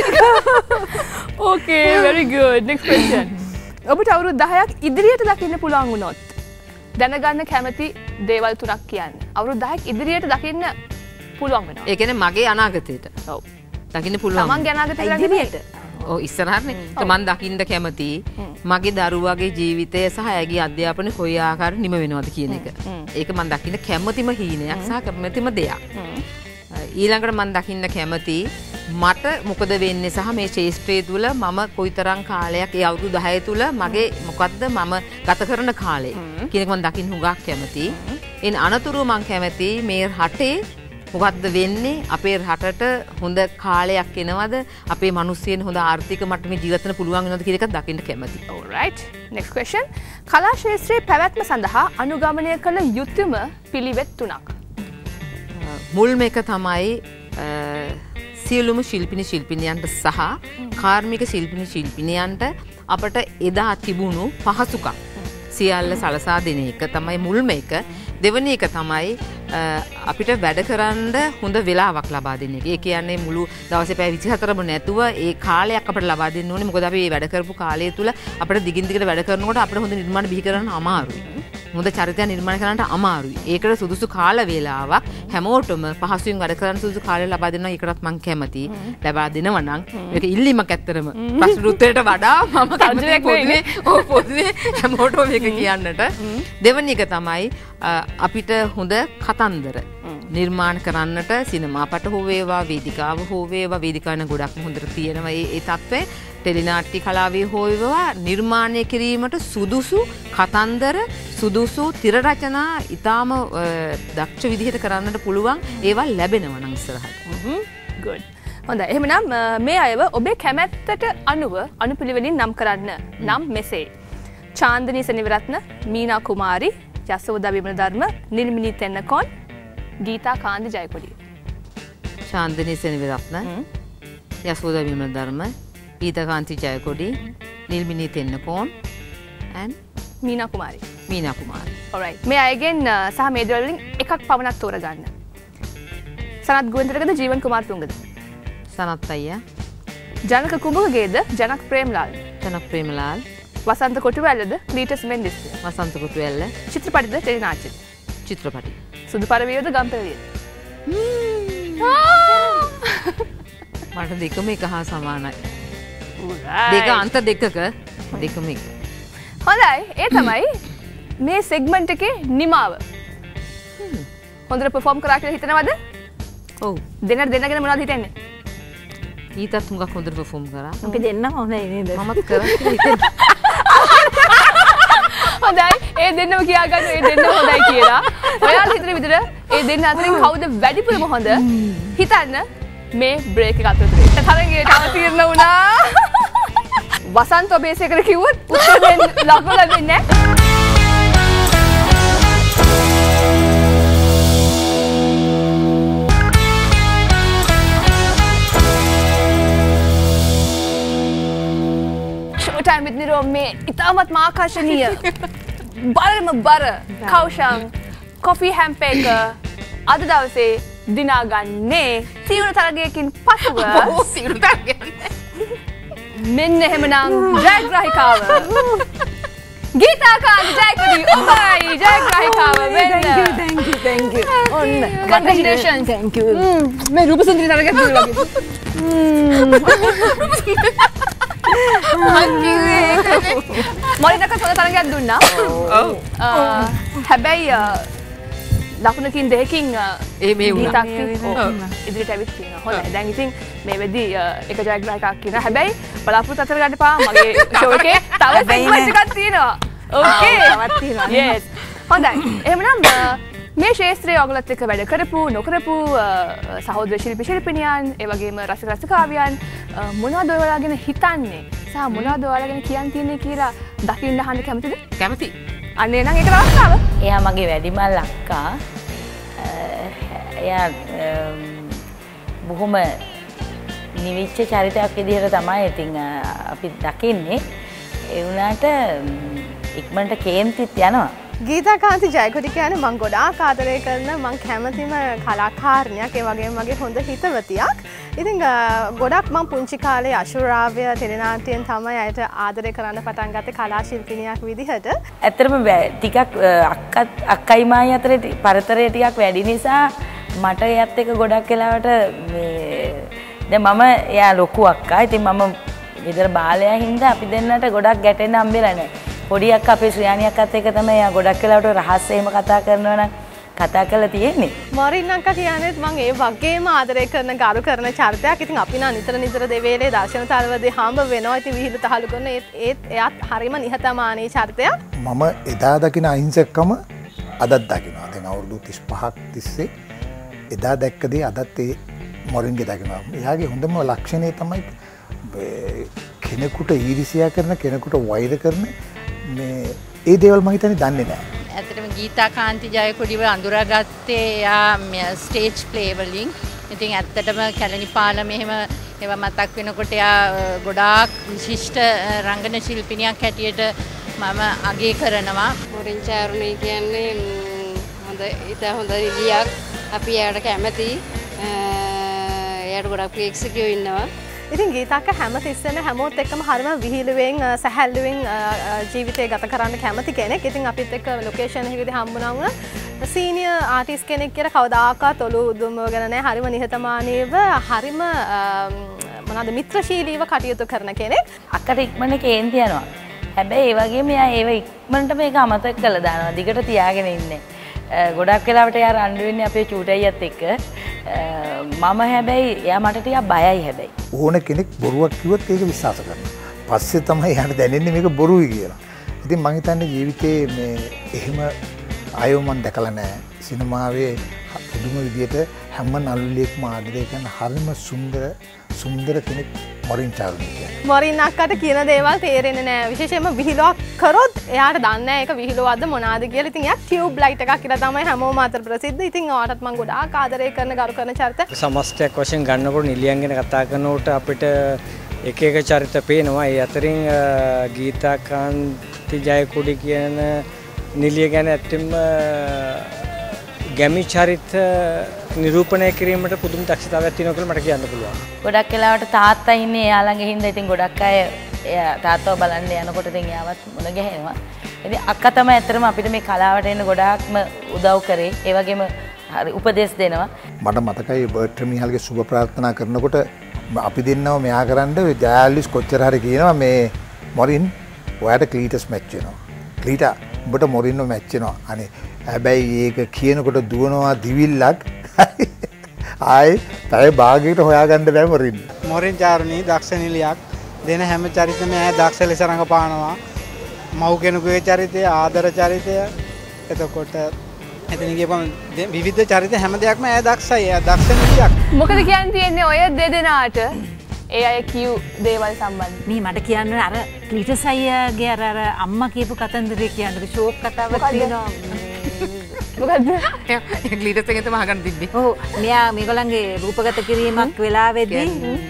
Okay, very good. Next question. ඔබට අවුරුදු 10ක් ඉදිරියට දකින්න පුළුවන් වුණොත් දැනගන්න කැමති දේවල් තුනක් කියන්න. අවුරුදු 10ක් ඉදිරියට දකින්න පුළුවන් වෙනවා. ඒ කියන්නේ මගේ අනාගතයට. ඔව්. දකින්න පුළුවන්. තමන්ගේ අනාගතය ඉදිරියට. ඔව් ඉස්සරහනේ. මම දකින්න කැමති මගේ දරුවාගේ ජීවිතය සහ ඇගේ අධ්‍යාපනය කොයි ආකාරයෙන් නිම වෙනවද කියන එක. ඒක මම දකින්න කැමතිම හීනයක් සහ කැමතිම දෙයක්. ඊළඟට මම දකින්න කැමති මට මොකද වෙන්නේ සහ මේ ශාස්ත්‍රයේ තුල මම කොයිතරම් කාලයක් ඒ අවුරුදු 10 තුල මගේ මොකද්ද මම ගත කරන කාලය කියන එක මම දකින්න හුඟක් කැමති. එන් අනතුරු මම කැමති මේ රටේ මොකද්ද වෙන්නේ අපේ රටට හොඳ කාලයක් එනවද අපේ මිනිස්සුන් හොඳ ආර්ථික මට්ටමේ ජීවත් වෙන්න පුළුවන් වෙනවද කියන එක දකින්න කැමති. Alright. Next question. කලා ශාස්ත්‍රයේ පැවැත්ම සඳහා අනුගමනය කළ යුතුම පිළිවෙත් තුනක්. මුල්ම එක තමයි සියලුම ශිල්පිනි ශිල්පිනියන්ට සහ කාර්මික ශිල්පිනි ශිල්පිනියන්ට අපට එදා තිබුණු පහසුකම් සියල්ල සලසා දෙන එක තමයි මුල්ම එක. දෙවැනි එක තමයි අපිට වැඩ කරන්න හොඳ වෙලාවක් ලබා දෙන එක. ඒ කියන්නේ මුළු දවසේ පැය 24ම නැතුව ඒ කාලයක් අපිට ලබා දෙන්න ඕනේ. මොකද අපි මේ වැඩ කරපු කාලය තුල අපිට දිගින් දිගට වැඩ කරනකොට අපිට හොඳ නිර්මාණ බිහි කරන්න අමාරුයි. හොඳ චරිතයක් නිර්මාණය කරන්නට අමාරුයි. ඒකට සුදුසු කාල වේලාවක් හැමෝටම පහසුවෙන් වැඩ කරන්න සුදුසු කාලය ලබා දෙනවා. ඒකටත් මම කැමතියි. ලබා දෙනවා නම් මේක ඉල්ලීමක් ඇත්තරම. ප්‍රශ්න උත්තරයට වඩා මම පොදුවේ හැමෝටම මේක කියන්නට. දෙවෙනි එක තමයි අපිට හොඳ කතන්දර නිර්මාණ කරන්නට සිනමාපට හෝ වේවා වේදිකාව හෝ වේවා වේදිකාවන ගොඩක්ම හොඳට තියෙනවා ඒ තත්ත්වය ටෙලිනාට්‍ය කලාවේ හෝ වේවා නිර්මාණය කිරීමට සුදුසු කතන්දර සුදුසු තිර රචනා ඊටාම දක්ෂ විදිහට කරන්නට පුළුවන් ඒවා ලැබෙනවා නම් ඉස්සරහට. Good. හොඳයි. එහෙමනම් මේ අයව ඔබේ කැමැත්තට අනුව අනුපිළිවෙලින් නම් කරන්න. නම් මෙසේ. චාන්දනී සෙනවිරත්න, මීනා කුමාරි, යසෝදා විමලධර්ම, නිල්මිනී තෙන්නකෝන්, ගීතා කාන්ති ජයකොඩි. චාන්දනී සෙනවිරත්න, යසෝදා විමලධර්ම, ගීතා කාන්ති Jayakody, Nilmini Tennakoon and Meena Kumari. Meena Kumari. Alright. මේ අයගෙන් සහ මේ දේවල් වලින් එකක් පමණක් තෝරගන්න. සනත් ගුවන්තරගද ජීවන් කුමාරතුංගද? සනත් අයියා. ජනක කුඹුගේද ජනක් ප්‍රේමලාල්? ජනක් ප්‍රේමලාල්. වසන්ත කොටුවැල්ලද ක්ලීටස් මෙන්ඩිස්? වසන්ත කොටුවැල්ල. චිත්‍රපටිද ටෙලිනාට්‍යද? චිත්‍රපටි. සුදු පරවියද ගම්පෙරළියද? මට දෙකම එක හා සමානයි. දෙක අන්ත දෙකක දෙකම එක. හොඳයි. ඒ තමයි මේ සෙග්මන්ට් එකේ නිමාව. හොඳට පර්ෆෝම් කරා කියලා හිතනවද? ඔව්. දෙන්නගෙන මොනවද හිතන්නේ? ඊටත් හුඟක් හොඳට පර්ෆෝම් කරා. අපි දෙන්නම හොඳයි නේද? මමත් කරා කියලා හිතෙනවා. හොඳයි. ඒ දෙන්නම කියාගන්න ඒ දෙන්න හොඳයි කියලා. ඔයාලා හිතන විදිහට ඒ දෙන්න අතරින් කවුද වැඩිපුරම හොඳ? හිතන්න මේ බ්‍රේක් එක අතරතුර. තරංගයේ තව තීරණ වුණා. වසන්ත ඔබේසේකර කිව්වොත් උත්තර දෙන්න ලකුණු ලැබෙන්නේ නැහැ. ටයිම් විත් නිරෝම් මේ ඉතාමත්ම ආකර්ශනීය බලම බර කෞෂං කොෆී හැම්පේක අද දවසේ දිනාගන්නේ සිවුණු තරගයකින් පසුව සිවුණු තරගයක් මෙන්න එහෙමනම් ජයග්‍රාහිකාව ගීතා කාන්ති ජයකොඩි ඔබයි ජයග්‍රාහිකාව වෙන්න. Thank you. ඔන්න congratulations. Thank you. මේ රූපසුන්දරි තරගයක් දුන්නා වගේ. මොනිටක හොඳ තරගයක් දුන්නා. ඔව්. හැබැයි ලකුණකින් දෙකකින් ඒ මේ වුණා. ඉදිරියට ඇවිත් තියෙනවා. හොඳයි. දැන් ඉතින් මේ වෙද්දි එක ජයග්‍රාහකයෙක් කියනවා. හැබැයි බලාපොරොත්තු අතර ගන්න එපා. මගේ ෂෝ එකේ තව සෙග්මන්ට් එකක් තියෙනවා. ඕකේ. තවත් තියෙනවා. yes. හොඳයි. එහෙනම් මේ ශාස්ත්‍රයේ ඔයගලත් එක්ක වැඩ කරපු නොකරපු සහෝදර ශිල්පී ශිල්පිනියන් ඒ වගේම රසික රසිකාවියන් මොනවද ඔයාලා ගැන හිතන්නේ සහ මොනවද ඔයාලා ගැන කියන්න තියෙන්නේ කියලා දකින්න අහන්න කැමතිද? කැමති. අන්නේ නම් ඒක අවස්ථාව. එයා මගේ වැඩිමල් අක්කා. එයා බොහොම නිවිච්ච චරිතයක් විදිහට තමයි ඉතින් අපි දකින්නේ. ඒ වුණාට ඉක්මනට කේන්තිත් යනවා. ගීතා කාන්ති ජයකොඩි කියන්නේ මම ගොඩාක් ආදරය කරන මම කැමතිම කලාකාරණයක් ඒ වගේම මගේ හොඳ හිතවතියක්. ඉතින් ගොඩක් මම පුංචි කාලේ අශුරාව්‍ය ටෙලිනාට්‍යයෙන් තමයි අයට ආදරය කරන්න පටන් ගත්තේ කලා ශිල්පිනියක් විදිහට. ඇත්තටම ටිකක් අක්කයි මායි අතර පරතරය ටිකක් වැඩි නිසා මට එයත් එක ගොඩක් වෙලාවට දැන් මම එයා ලොකු අක්කා. ඉතින් මම ගෙදර බාලයා හින්දා අපි දෙන්නට ගොඩක් ගැටෙන්න හම්බෙලා නැහැ. පොඩි අක්කා අපේ ශ්‍රියාණි අක්කත් එක්ක තමයි එයා ගොඩක් වෙලාවට රහස් එහෙම කතා කරනවා නම් කතා කරලා තියෙන්නේ. මොරින් අක්කා කියන්නේත් මම ඒ වගේම ආදරය කරන ගරු කරන චරිතයක්. ඉතින් අපි නම් නිතර දෙවේලේ දර්ශන තලවදී හම්බ වෙනවා. ඉතින් විහිළු තහළු කරන එයාත් හරිම නිහතමානී චරිතයක්. මම එදා දකින අහිංසකකම අදත් දකිනවා. දැන් අවුරුදු 35ක් තිස්සේ එදා දැක්ක දේ අදත් ඒ මොරින්ගේ දකිනවා. එයාගේ හොඳම ලක්ෂණය තමයි කෙනෙකුට ඊර්ෂ්‍යා කරන කෙනෙකුට වෛර කරන ඒ දේවල් මම හිතන්නේ දන්නේ නැහැ. ඇත්තටම ගීතා කාන්ති ජයකොඩිව අඳුරාගත්තේ එයා ස්ටේජ් ප්ලේ වලින්. ඉතින් ඇත්තටම කැලණිපාල මෙහෙම ඒවා මතක් වෙනකොට එයා ගොඩාක් විශිෂ්ට රංගන ශිල්පිනියක් හැටියට මම අගය කරනවා. මොරින් චාරුණී කියන්නේ හොඳ ඉලියක්. අපි එයාට කැමතියි. එයාට ගොඩක් ප්‍රේක්ෂකයෝ ඉන්නවා. ඉතින් ගීතාක හැම තිස්සෙම හැමෝත් එක්කම හරිම විහිළුවෙන් සැහැල්ලුවෙන් ජීවිතය ගත කරන්න කැමති කෙනෙක්. ඉතින් අපිත් එක්ක ලොකේෂන් එකකදී හම්බුනා වුණා සීනියර් ආටිස්ට් කෙනෙක් කියලා කවදාකවත් ඔලු උදුම්වගෙන නැහැ. හරිම නිහතමානීව හරිම මොනවාද මිත්‍රශීලීව කටයුතු කරන කෙනෙක්. අක්කට ඉක්මනට කේන්ති යනවා. හැබැයි ඒ වගේම එයා ඒව ඉක්මනට මේක අමතක කරලා දානවා. දිගට තියාගෙන ඉන්නේ. ගොඩක් වෙලාවට එයා රණ්ඩු වෙන්නේ අපේ චූටයියත් එක්ක. මම හැබැයි එයා මට ටිකක් බයයි හැබැයි. ඕන කෙනෙක් බොරුවක් කිව්වොත් ඒක විශ්වාස කරනවා. පස්සේ තමයි එයාට දැනෙන්නේ මේක බොරුයි කියලා. ඉතින් මම හිතන්නේ ජීවිතේ මේ එහෙම ආයෝ මම දැකලා නැහැ. සිනමාවේ පුදුම විදියට හැම නළුලියෙක්ම ආදරය කරන හරිම සුන්දර කෙනෙක් මොරින් චාරුණී කියන්නේ. මොරින් අක්කට කියන දේවල් තේරෙන්නේ නැහැ. විශේෂයෙන්ම විහිළුවක් කරොත් එයාට දන්නේ නැහැ ඒක විහිළුවක්ද මොනවාද කියලා. ඉතින් එයා ටියුබ් ලයිට් එකක් කියලා තමයි හැමෝම අතර ප්‍රසිද්ධ. ඉතින් ඔයාටත් මම ගොඩාක් ආදරය කරන ගරු කරන චරිත. සමස්තයක් වශයෙන් ගන්නකොට නිලියන් ගැන කතා කරනකොට අපිට එක චරිත පේනවා. ඒ අතරින් ගීතා කාන්ති ජයකොඩි කියන නිලිය ගැන ඇත්තෙම ගැමි චරිත නිරූපණය කිරීමට පුදුම දක්ෂතාවයක් තියෙනවා කියලා මට කියන්න පුළුවන්. ගොඩක් වෙලාවට තාත්තා ඉන්නේ එයා ළඟ හින්දා ඉතින් ගොඩක් අය එයා තාත්තව බලන්න යනකොට ඉතින් එයාවත් මුණ ගැහෙනවා. ඉතින් අක්කා තමයි ඇත්තටම අපිට මේ කලාවට එන්න ගොඩාක්ම උදව් කරේ. ඒ වගේම හරි උපදෙස් දෙනවා. මට මතකයි බර්ට්‍රම් මිහල්ගේ සුබ ප්‍රාර්ථනා කරනකොට අපි දෙන්නව මෙයා කරන්න ජයල්ලිස් කොච්චර හරි කියනවා මේ මොරින් ඔයාට ක්ලීටස් මැච් වෙනවා. ක්ලීටා ඔබට මොරින්ව මැච් වෙනවා. අනේ හැබැයි ඒක කියනකොට දුවනවා දිවිල්ලක් ආයි තව භාගයකට හොයාගන්න බෑ මොරින්. මොරින් චාරුණී දක්ෂ නිලියක් දෙන හැම චරිතෙම ඇය දක්ෂ ලෙස රඟපානවා. මව් කෙනෙකුගේ චරිතය, ආදර චරිතය. එතකොට එතන ගියපම විවිධ චරිත හැම දෙයක්ම ඇය දක්ෂයි. ඇය දක්ෂ නිලියක්. මොකද කියන්න තියෙන්නේ ඔය දෙදෙනාට ඒ අය කියු දේවල් සම්බන්ධ. මේ මට කියන්න අර ක්ලිටස් අයියාගේ අර අම්මා කියපු කතන්දරේ කියන්නේ ෂෝක් කතාවක් තියෙනවා. මොකද්ද? ක්ලීටස් එකෙන් තමයි අහගන්න තිබ්බේ. ඔව් මෙයා මේගොල්ලන්ගේ රූපගත කිරීමක් වෙලාවේදී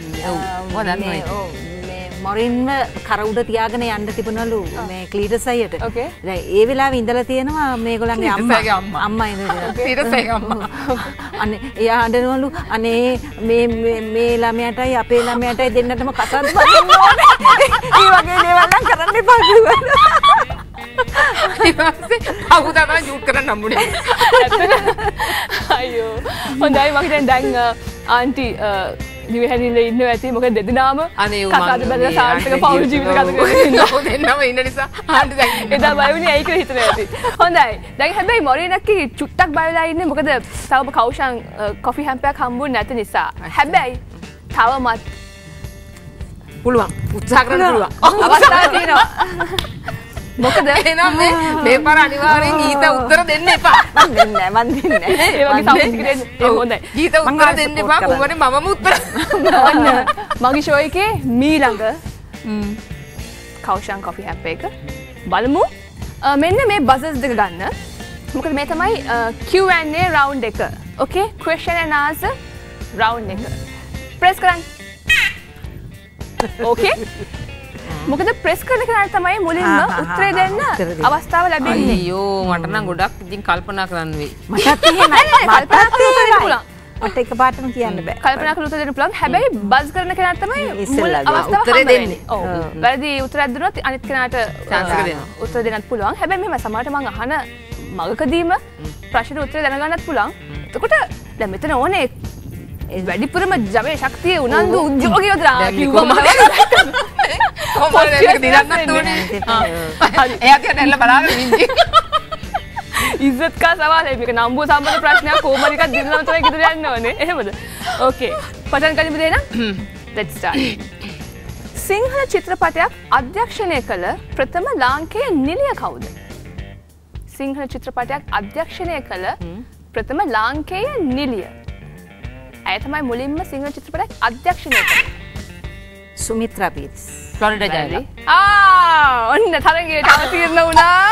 මොරින්ම කර උඩ තියාගෙන යන්න තිබුණලු මේ ක්ලීටස් අයියට. දැන් ඒ වෙලාවේ ඉඳලා තියෙනවා මේගොල්ලන්ගේ අම්මා ඉඳලා. ක්ලීටස්ගේ අම්මා. අනේ එයා හඬනවලු අනේ මේ ළමයාටයි අපේ ළමයාටයි දෙන්නටම කතාද බඳින්න ඕනේ. ඒ වගේ දේවල් නම් කරන්න එපා කිව්වා. ඊපස්සේ අවු තමයි ජූට් කරන්න හම්බුනේ. අයියෝ. හොඳයි මම හිතන්නේ දැන් ආන්ටි දිවහැරිලා ඉන්නවා ඇති මොකද දෙදෙනාම කතාද බදලා සාර්ථක පෞල් ජීවිත ගත කරගෙන ඉන්නවා. දෙන්නම ඉන්න නිසා ආන්ටි දැන් එදා බය වුණේ ඇයි කියලා හිතනවා ඇති. හොඳයි. දැන් හැබැයි මොරිනක්කි චුට්ටක් බය වෙලා ඉන්නේ මොකද තවම කෞෂන් කොෆි හැම්පයක් හම්බුනේ නැති නිසා. හැබැයි තවමත් පුළුවන්. උත්සාහ කරන්න පුළුවන්. අවස්ථාවක් තියෙනවා. මොකද එහෙනම් මේ පාර අනිවාර්යෙන් ගීත උත්තර දෙන්න එපා. මන් දෙන්නේ නැහැ. ඒ වගේ සෞඛ්‍ය දෙන්න. හොඳයි. ගීත උත්තර දෙන්න එපා. කොහොමද මමම උත්තර. ඔන්න මගේ ෂෝ එකේ මීළඟ කෞෂන් කොෆි හැම්ප එක බලමු මෙන්න මේ බසස් දෙක ගන්න. මොකද මේ තමයි Q&A round එක. Okay? Question and answer round එක. press කරන්න. Okay? මොකද ප්‍රෙස් කරන කෙනාට තමයි මුලින්ම උත්තරේ දෙන්න අවස්ථාව ලැබෙන්නේ. අයියෝ මට නම් ගොඩක් ඉතින් කල්පනා කරන්න වෙයි. මටත් එහෙමයි. මට එකපාරටම කියන්න බෑ. කල්පනා කරලා උත්තර දෙන්න පුළුවන්. හැබැයි බස් කරන කෙනාට තමයි මුල් අවස්ථාව උත්තරේ දෙන්නේ. ඔව්. වැරදි උත්තරයක් දුන්නොත් අනිත් කෙනාට chance එක දෙනවා. උත්තර දෙන්නත් පුළුවන්. හැබැයි මෙහෙම සමහරට මම අහන මගකදීම ප්‍රශ්න උත්තර දැනගන්නත් පුළුවන්. එතකොට දැන් මෙතන ඕනේ වැඩිපුරම ජවයේ ශක්තිය උනන්දු උද්‍යෝගය යොදලා කිව්වම කොහොමද මේක දිරන්නත් ඕනේ. එයා කියන එල්ල බලාගෙන ඉන්නේ. ඉස්සත් කා සවාල් මේක නම්බුව සම්බන්ධ ප්‍රශ්නයක් කොහොමද එකක් දිනනවා තමයි කිදර යන්න ඕනේ. එහෙමද? ඕකේ. පටන් ගනිමු දෙන්න. Let's start. සිංහල චිත්‍රපටයක් අධ්‍යක්ෂණය කළ ප්‍රථම ලාංකේය නිළිය කවුද? සිංහල චිත්‍රපටයක් අධ්‍යක්ෂණය කළ ප්‍රථම ලාංකේය නිළිය. ඇය තමයි මුලින්ම සිංහල චිත්‍රපටයක් අධ්‍යක්ෂණය කළේ. සුමිත්‍රා පීරිස්. ෆ්ලොරිඩා ජයලා. ඔන්න තරගයට අවතීර්ණ වුණා.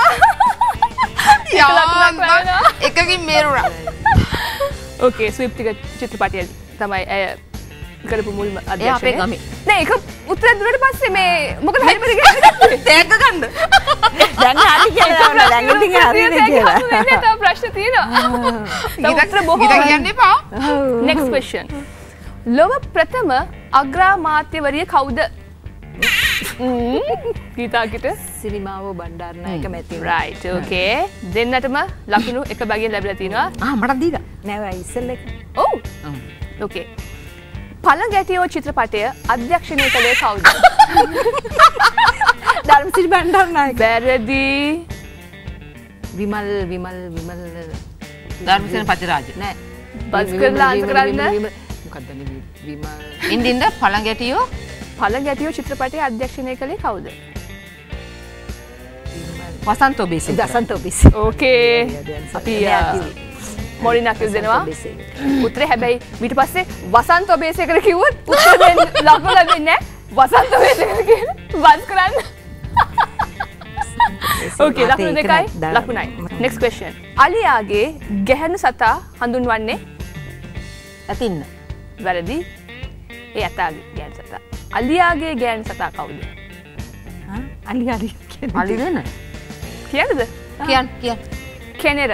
එකකින් මේරුණා. ඕකේ ස්විප්ටික චිත්‍රපටය තමයි ඇය කරපු මුල්ම අධ්‍යක්ෂණය. එයා අපේ ගමේ. නෑ ඒක උත්තර දුන්නට පස්සේ මේ මොකද හරියට කියන්නේ? තෑග්ග ගන්න. දැන් හරි කියලා දැන් ඉතින් හරිනේ කියලා. වෙන්නේ තව ප්‍රශ්න තියෙනවා. උත්තර බොහෝ. ගිත කියන්න එපා. Next question. ලොව ප්‍රථම අග්‍රාමාත්‍යවරිය කවුද? ගීතාකිට සිරිමාව බණ්ඩාරනායක මැතිවරණ. right okay දෙන්නටම ලකුණු එක බැගින් ලැබිලා තිනවා. මට දීලා. නෑ ඉස්සෙල්ල එක. ඔව්. okay. පළගැටියෝ චිත්‍රපටය අධ්‍යක්ෂණය කළේ කවුද? ධර්මසිරි බණ්ඩාරනායක. වැරදි. විමල් ධර්මසේන පතිරාජ. නෑ. බස් කරලා ආන්සර් කරන්න. මොකක්ද මේ විමල් ඉන්දින්ද පළගැටියෝ පළගැටියෝ චිත්‍රපටය අධ්‍යක්ෂණය කළේ කවුද? වසන්ත ඔබේසි. දසන්ත ඔබේසි. ඕකේ. අපි මොරිනා කිව් දෙනවා. උත්තරේ හැබැයි ඊට පස්සේ වසන්ත ඔබේසේකර කිව්වොත් උත්තර දෙන්න ලකුණු ලැබෙන්නේ නැහැ. වසන්ත ඔබේසේකර කියන බස් කරන්න. ඕකේ ලකුණු දෙකයි ලකුණයි. next question. අලියාගේ ගැහැණු සතා හඳුන්වන්නේ ඇතින්න. වැරදි. ඒ ඇතාගේ ගැහැණු සතා. අලියාගේ ගැහැණු සතා කවුද? අලි අලි දෙන. කියන්නද? කියන්න. කෙනෙර.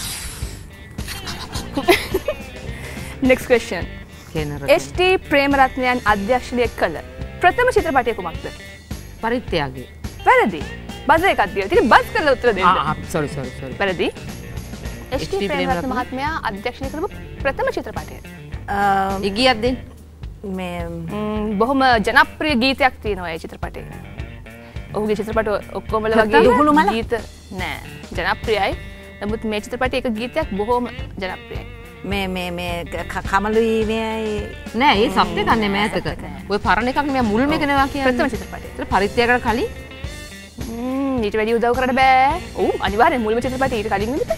next question. කෙනෙර. HT ප්‍රේමරත්නයන් අධ්‍යක්ෂණය කළ ප්‍රථම චිත්‍රපටය කුමක්ද? පරිත්‍යාගය. වැරදි. බස් එකක් දීලා. ඉතින් බස් කරලා උත්තර දෙන්න. sorry. වැරදි. HT ප්‍රේමරත්න මහත්මයා අධ්‍යක්ෂණය කරපු ප්‍රථම චිත්‍රපටය. ඉගියක් දෙන්න. මේ බොහොම ජනප්‍රිය ගීතයක් තියෙනවා ඒ චිත්‍රපටයේ. ඔහුගේ චිත්‍රපට ඔක්කොම වල වගේ ගීත නෑ. ජනප්‍රියයි. නමුත් මේ චිත්‍රපටයේ එක ගීතයක් බොහොම ජනප්‍රියයි. මේ කමලුයි මෙයි නෑ ඒ සබ්ද ගන්නේ මෑතක. ඔය පරණ එකක් මෙයා මුල්ම එක නෙවා කියන්නේ. ප්‍රථම චිත්‍රපටය. ඒතර පරිත්‍යාගකට කලින් ඊට වැඩි උදව් කරන්න බෑ. ඔව් අනිවාර්යෙන් මුල්ම චිත්‍රපටය ඊට කලින් විදිහට.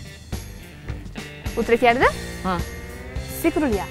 උත්තර කියන්නද? සිකුරුලියා.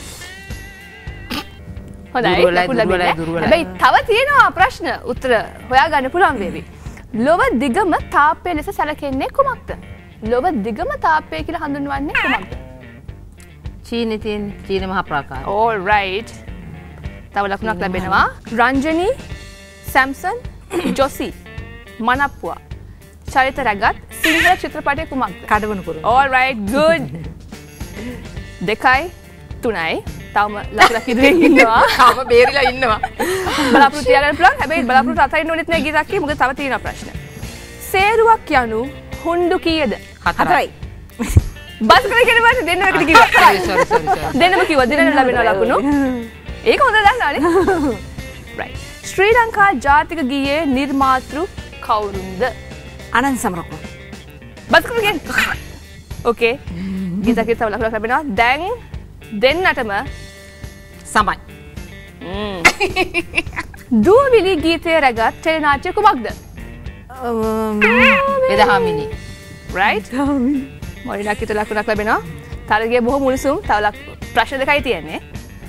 හොඳයි. හැබැයි තව තියෙනවා ප්‍රශ්න උත්තර හොයාගන්න පුළුවන් වේවි. ලොව දිගම තාප්පය ලෙස සැලකෙන්නේ කුමක්ද? ලොව දිගම තාප්පය කියලා හඳුන්වන්නේ කුමක්ද? චීනේ තියෙන චීන මහා ප්‍රාකාරය. all right. තව ලකුණක් ලැබෙනවා. රංජනී, සැම්සන්, ජොසි, මනප්පුවා. චරිත රැගත් සිංහල චිත්‍රපටය කුමක්ද? කඩවණු කුරුල්ල. all right good. 2යි 3යි තවම ලකුණක් ඉදිරියෙන් ඉන්නවා. තාම බේරිලා ඉන්නවා. බලාපොරොත්තු තියාගන්න පුළුවන්. හැබැයි බලාපොරොත්තු අතරින් ඕනෙත් නෑ ගීතක් මොකද තව තියෙනවා ප්‍රශ්න. සේරුවක් යනු හුණ්ඩු කීයද? 4යි. බස් කරේ කෙනෙකුට දෙන්න එකට කිව්වා. sorry. දෙන්නම කිව්වා දෙන්න ලැබෙනවා ලකුණු. ඒක හොඳ දන්නවනේ. right. ශ්‍රී ලංකා ජාතික ගීයේ නිර්මාතෘ කවුරුන්ද? අනන්ත සමරකෝ. බස් කරේ කෙනෙක්. okay. ගීතකේ තව ලකුණක් ලැබෙනවා. දැන් දෙන්නටම සමයි. දූවිලි ගීතය රැගත් ටෙලිනාට්‍ය කුමක්ද? වෙදහාමිනි. right? මොරිනා කිත ලකුණක් ලැබෙනවා. තරගය බොහොම උණුසුම්. තව ප්‍රශ්න දෙකයි තියෙන්නේ.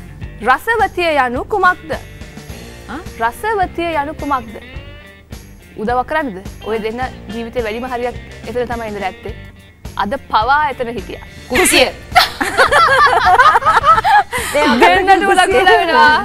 රසවතිය යනු කුමක්ද? රසවතිය යනු කුමක්ද? උදව් කරන්නද? ඔය දෙන්න ජීවිතේ වැඩිම හරියක් එතන තමයි ඉඳලා ඇත්තේ. අද පවා එතන හිටියා. කුසිය. දෙන්නට ලකුණ වෙනවා.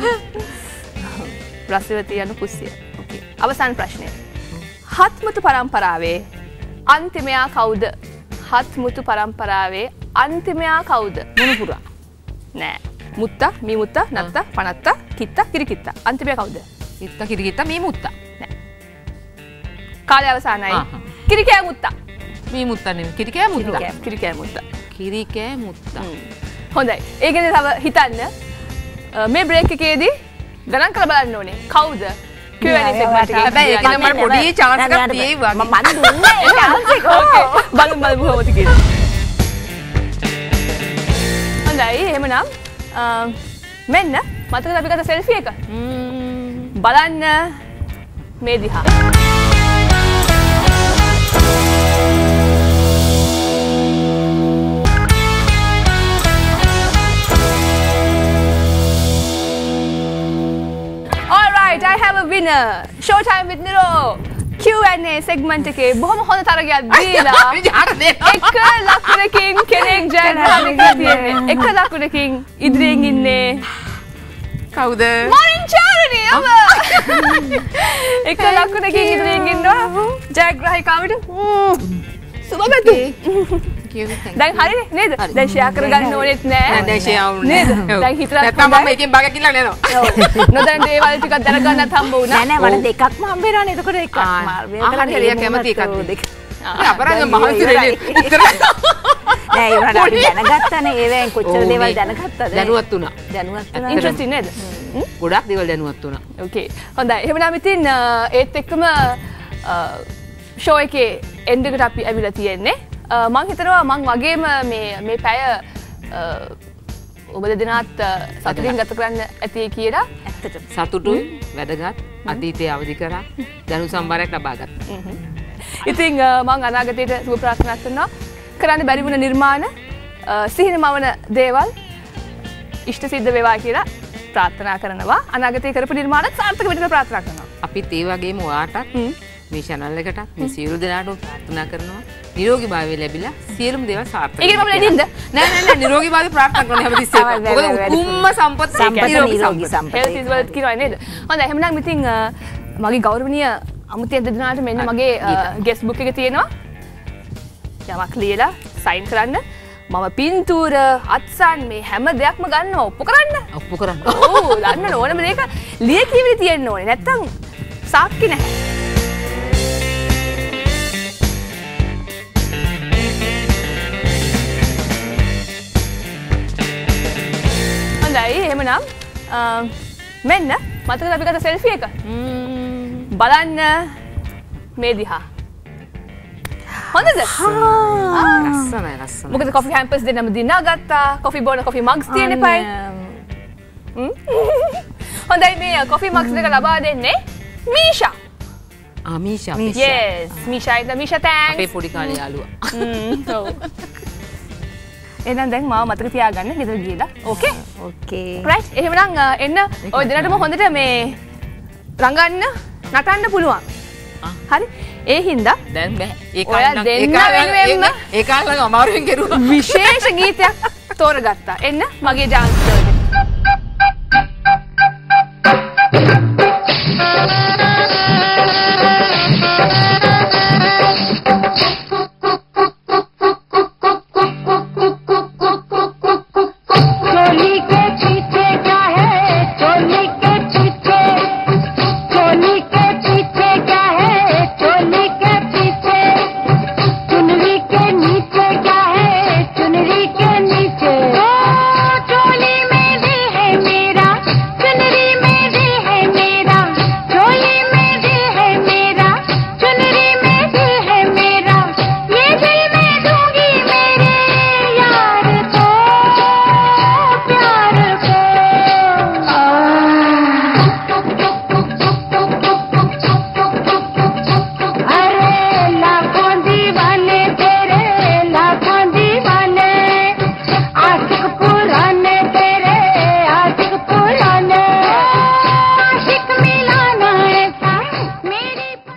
රසවති යන කුසිය. ඕකේ. අවසාන ප්‍රශ්නය. හත්මුතු පරම්පරාවේ අන්තිමයා කවුද? හත්මුතු පරම්පරාවේ අන්තිමයා කවුද? මුණුපුරා. නෑ. මුත්තා, මී මුත්තා, නත්තා, පනත්තා, කිත්තා, කිරිකිත්තා. අන්තිමයා කවුද? කිත්තා, කිරිකිත්තා, මී මුත්තා. නෑ. කාලය අවසానයි. කිරිකෑ මුත්තා. මී මුත්තා නෙමෙයි. කිරිකෑ මුත්තා. කිරිකෑ මුත්තා. කිරිකෑ මුත්තා. හොඳයි. ඒ ගැන තව හිතන්න. මේ බ්‍රේක් එකේදී ගණන් කරලා බලන්න ඕනේ. කවුද? Q&A segment එකේ. හැබැයි ඒක නම් මට පොඩි chance එකක් තියෙයි වගේ. මම දුන්නේ ඒ chance එක. ඕකේ. බලමු කොහොමද කියලා. හොඳයි. එහෙමනම් මෙන්න මතකද අපි ගත්ත සෙල්ෆි එක? බලන්න මේ දිහා. Alright, I have a winner. Showtime with Niro. Q&A segment එකේ බොහොම හොඳ තරගයක් දීලා එක ලකුණකින් කෙනෙක් ජයග්‍රහණය තියෙන්නේ. එක ලකුණකින් ඉදිරියෙන් ඉන්නේ කවුද? මරින් චාරණී අම. එක ලකුණකින් ඉදිරියෙන් ඉන්නවා ජයග්‍රාහිකාවට. සුබපැතු. දැන් හරිනේ නේද? දැන් ෂෙයා කරගන්න ඕනෙත් නෑ. දැන් ෂෙයා වුණේ නේද? දැන් හිතලා නැත්නම් මම ඉතින් බග කිල්ලක් නේනවා. නොදැන දේවල් ටිකක් දැනගන්නත් හම්බ වුණා. නෑ නෑ මට දෙකක්ම හම්බ වෙනවනේ. එතකොට එකක් මාර්ගය කරලා හරිය කැමති එකක් දෙක. අපරාධ මහන්සි වෙන්නේ උත්තර. නෑ ඒ වුණාට අපි දැනගත්තානේ ඒවෙන් කොච්චර දේවල් දැනගත්තද? දැනුවත් වුණා. දැනුවත් වුණා. ඉන්ටරෙස්ටිං නේද? ගොඩක් දේවල් දැනුවත් වුණා. ඕකේ. හොඳයි. එහෙනම් ඉතින් ඒත් එක්කම ෂෝ එකේ එන්ඩ් එකට අපි ඇවිල්ලා තියෙන්නේ. මං හිතනවා මං වගේම මේ පැය ඔබ දෙදෙනාත් සතුටින් ගත කරන්න ඇති කියලා. ඇත්තටම සතුටුයි, වැදගත්, අතීතයේ අවදි කරා දැනුම් සම්භාරයක් ලබා ගත්තා. ඉතින් මං අනාගතයට සුබ ප්‍රාර්ථනා කරනවා. කරන්න බැරි වුණ නිර්මාණ සිහිනමවන දේවල් ඉෂ්ට සිද්ධ වේවා කියලා ප්‍රාර්ථනා කරනවා. අනාගතයේ කරපු නිර්මාණ සාර්ථක වෙන්න ප්‍රාර්ථනා කරනවා. අපිත් ඒ වගේම ඔයාටත් මේ channel එකටත් මේ සියලු දෙනාටම ප්‍රාර්ථනා කරනවා. නිරෝගී භාවය ලැබිලා සියලුම දේවල් සාර්ථක වෙන්න. ඒකේ මම ලෙඩින්ද? නෑ නිරෝගී භාවය ප්‍රාර්ථනා කරනවා හැමතිස්සෙම. මොකද උතුම්ම සම්පත නිරෝගී සම්පත. හෙල්ත් ඉස් වෙල්ත් කියනවා නේද? හොඳයි එහෙනම් ඉතින් මගේ ගෞරවනීය අමුතිය දෙදෙනාට මෙන්න මගේ ගෙස්ට් බුක් එක තියෙනවා. යමක් ලියලා සයින් කරන්න. මම පින්තූර අත්සන් මේ හැම දෙයක්ම ගන්නවා ඔප්පු කරන්න. ඔප්පු කරන්න. ඔව් ගන්න ඕනම දෙයක ලිය කියවිලි තියෙන්න ඕනේ. නැත්තම් සාක්ෂි නැහැ. හොඳයි එහෙමනම් මෙන්න මතකද අපි ගත්ත සෙල්ෆි එක? බලන්න මේ දිහා. හොඳද? ලස්සනයි ලස්සනයි. මොකද කොෆි හැම්පර්ස් දෙන්නම දිනාගත්තා. කොෆි බෝන කොෆි මග්ස් තියෙන එපයි. හොඳයි මේ කොෆි මග්ස් දෙක ලබා දෙන්නේ මීෂා. මීෂා. Yes, මීෂා ඉද මීෂා thanks. අපේ පොඩි කාලේ යාළුවා. ඔව්. එහෙනම් දැන් මාව මතක තියාගන්න ගෙදර ගිහලා. ඕකේ? ඕකේ. රයිට්. එහෙනම් එන්න ඔය දෙන්නටම හොඳට මේ රඟන්න නටන්න පුළුවන්. හරි? ඒ හින්දා දැන් බෑ. ඒ කාලේ අමාරුවෙන් කෙරුවා. විශේෂ ගීතයක් තෝරගත්තා. එන්න මගේ dance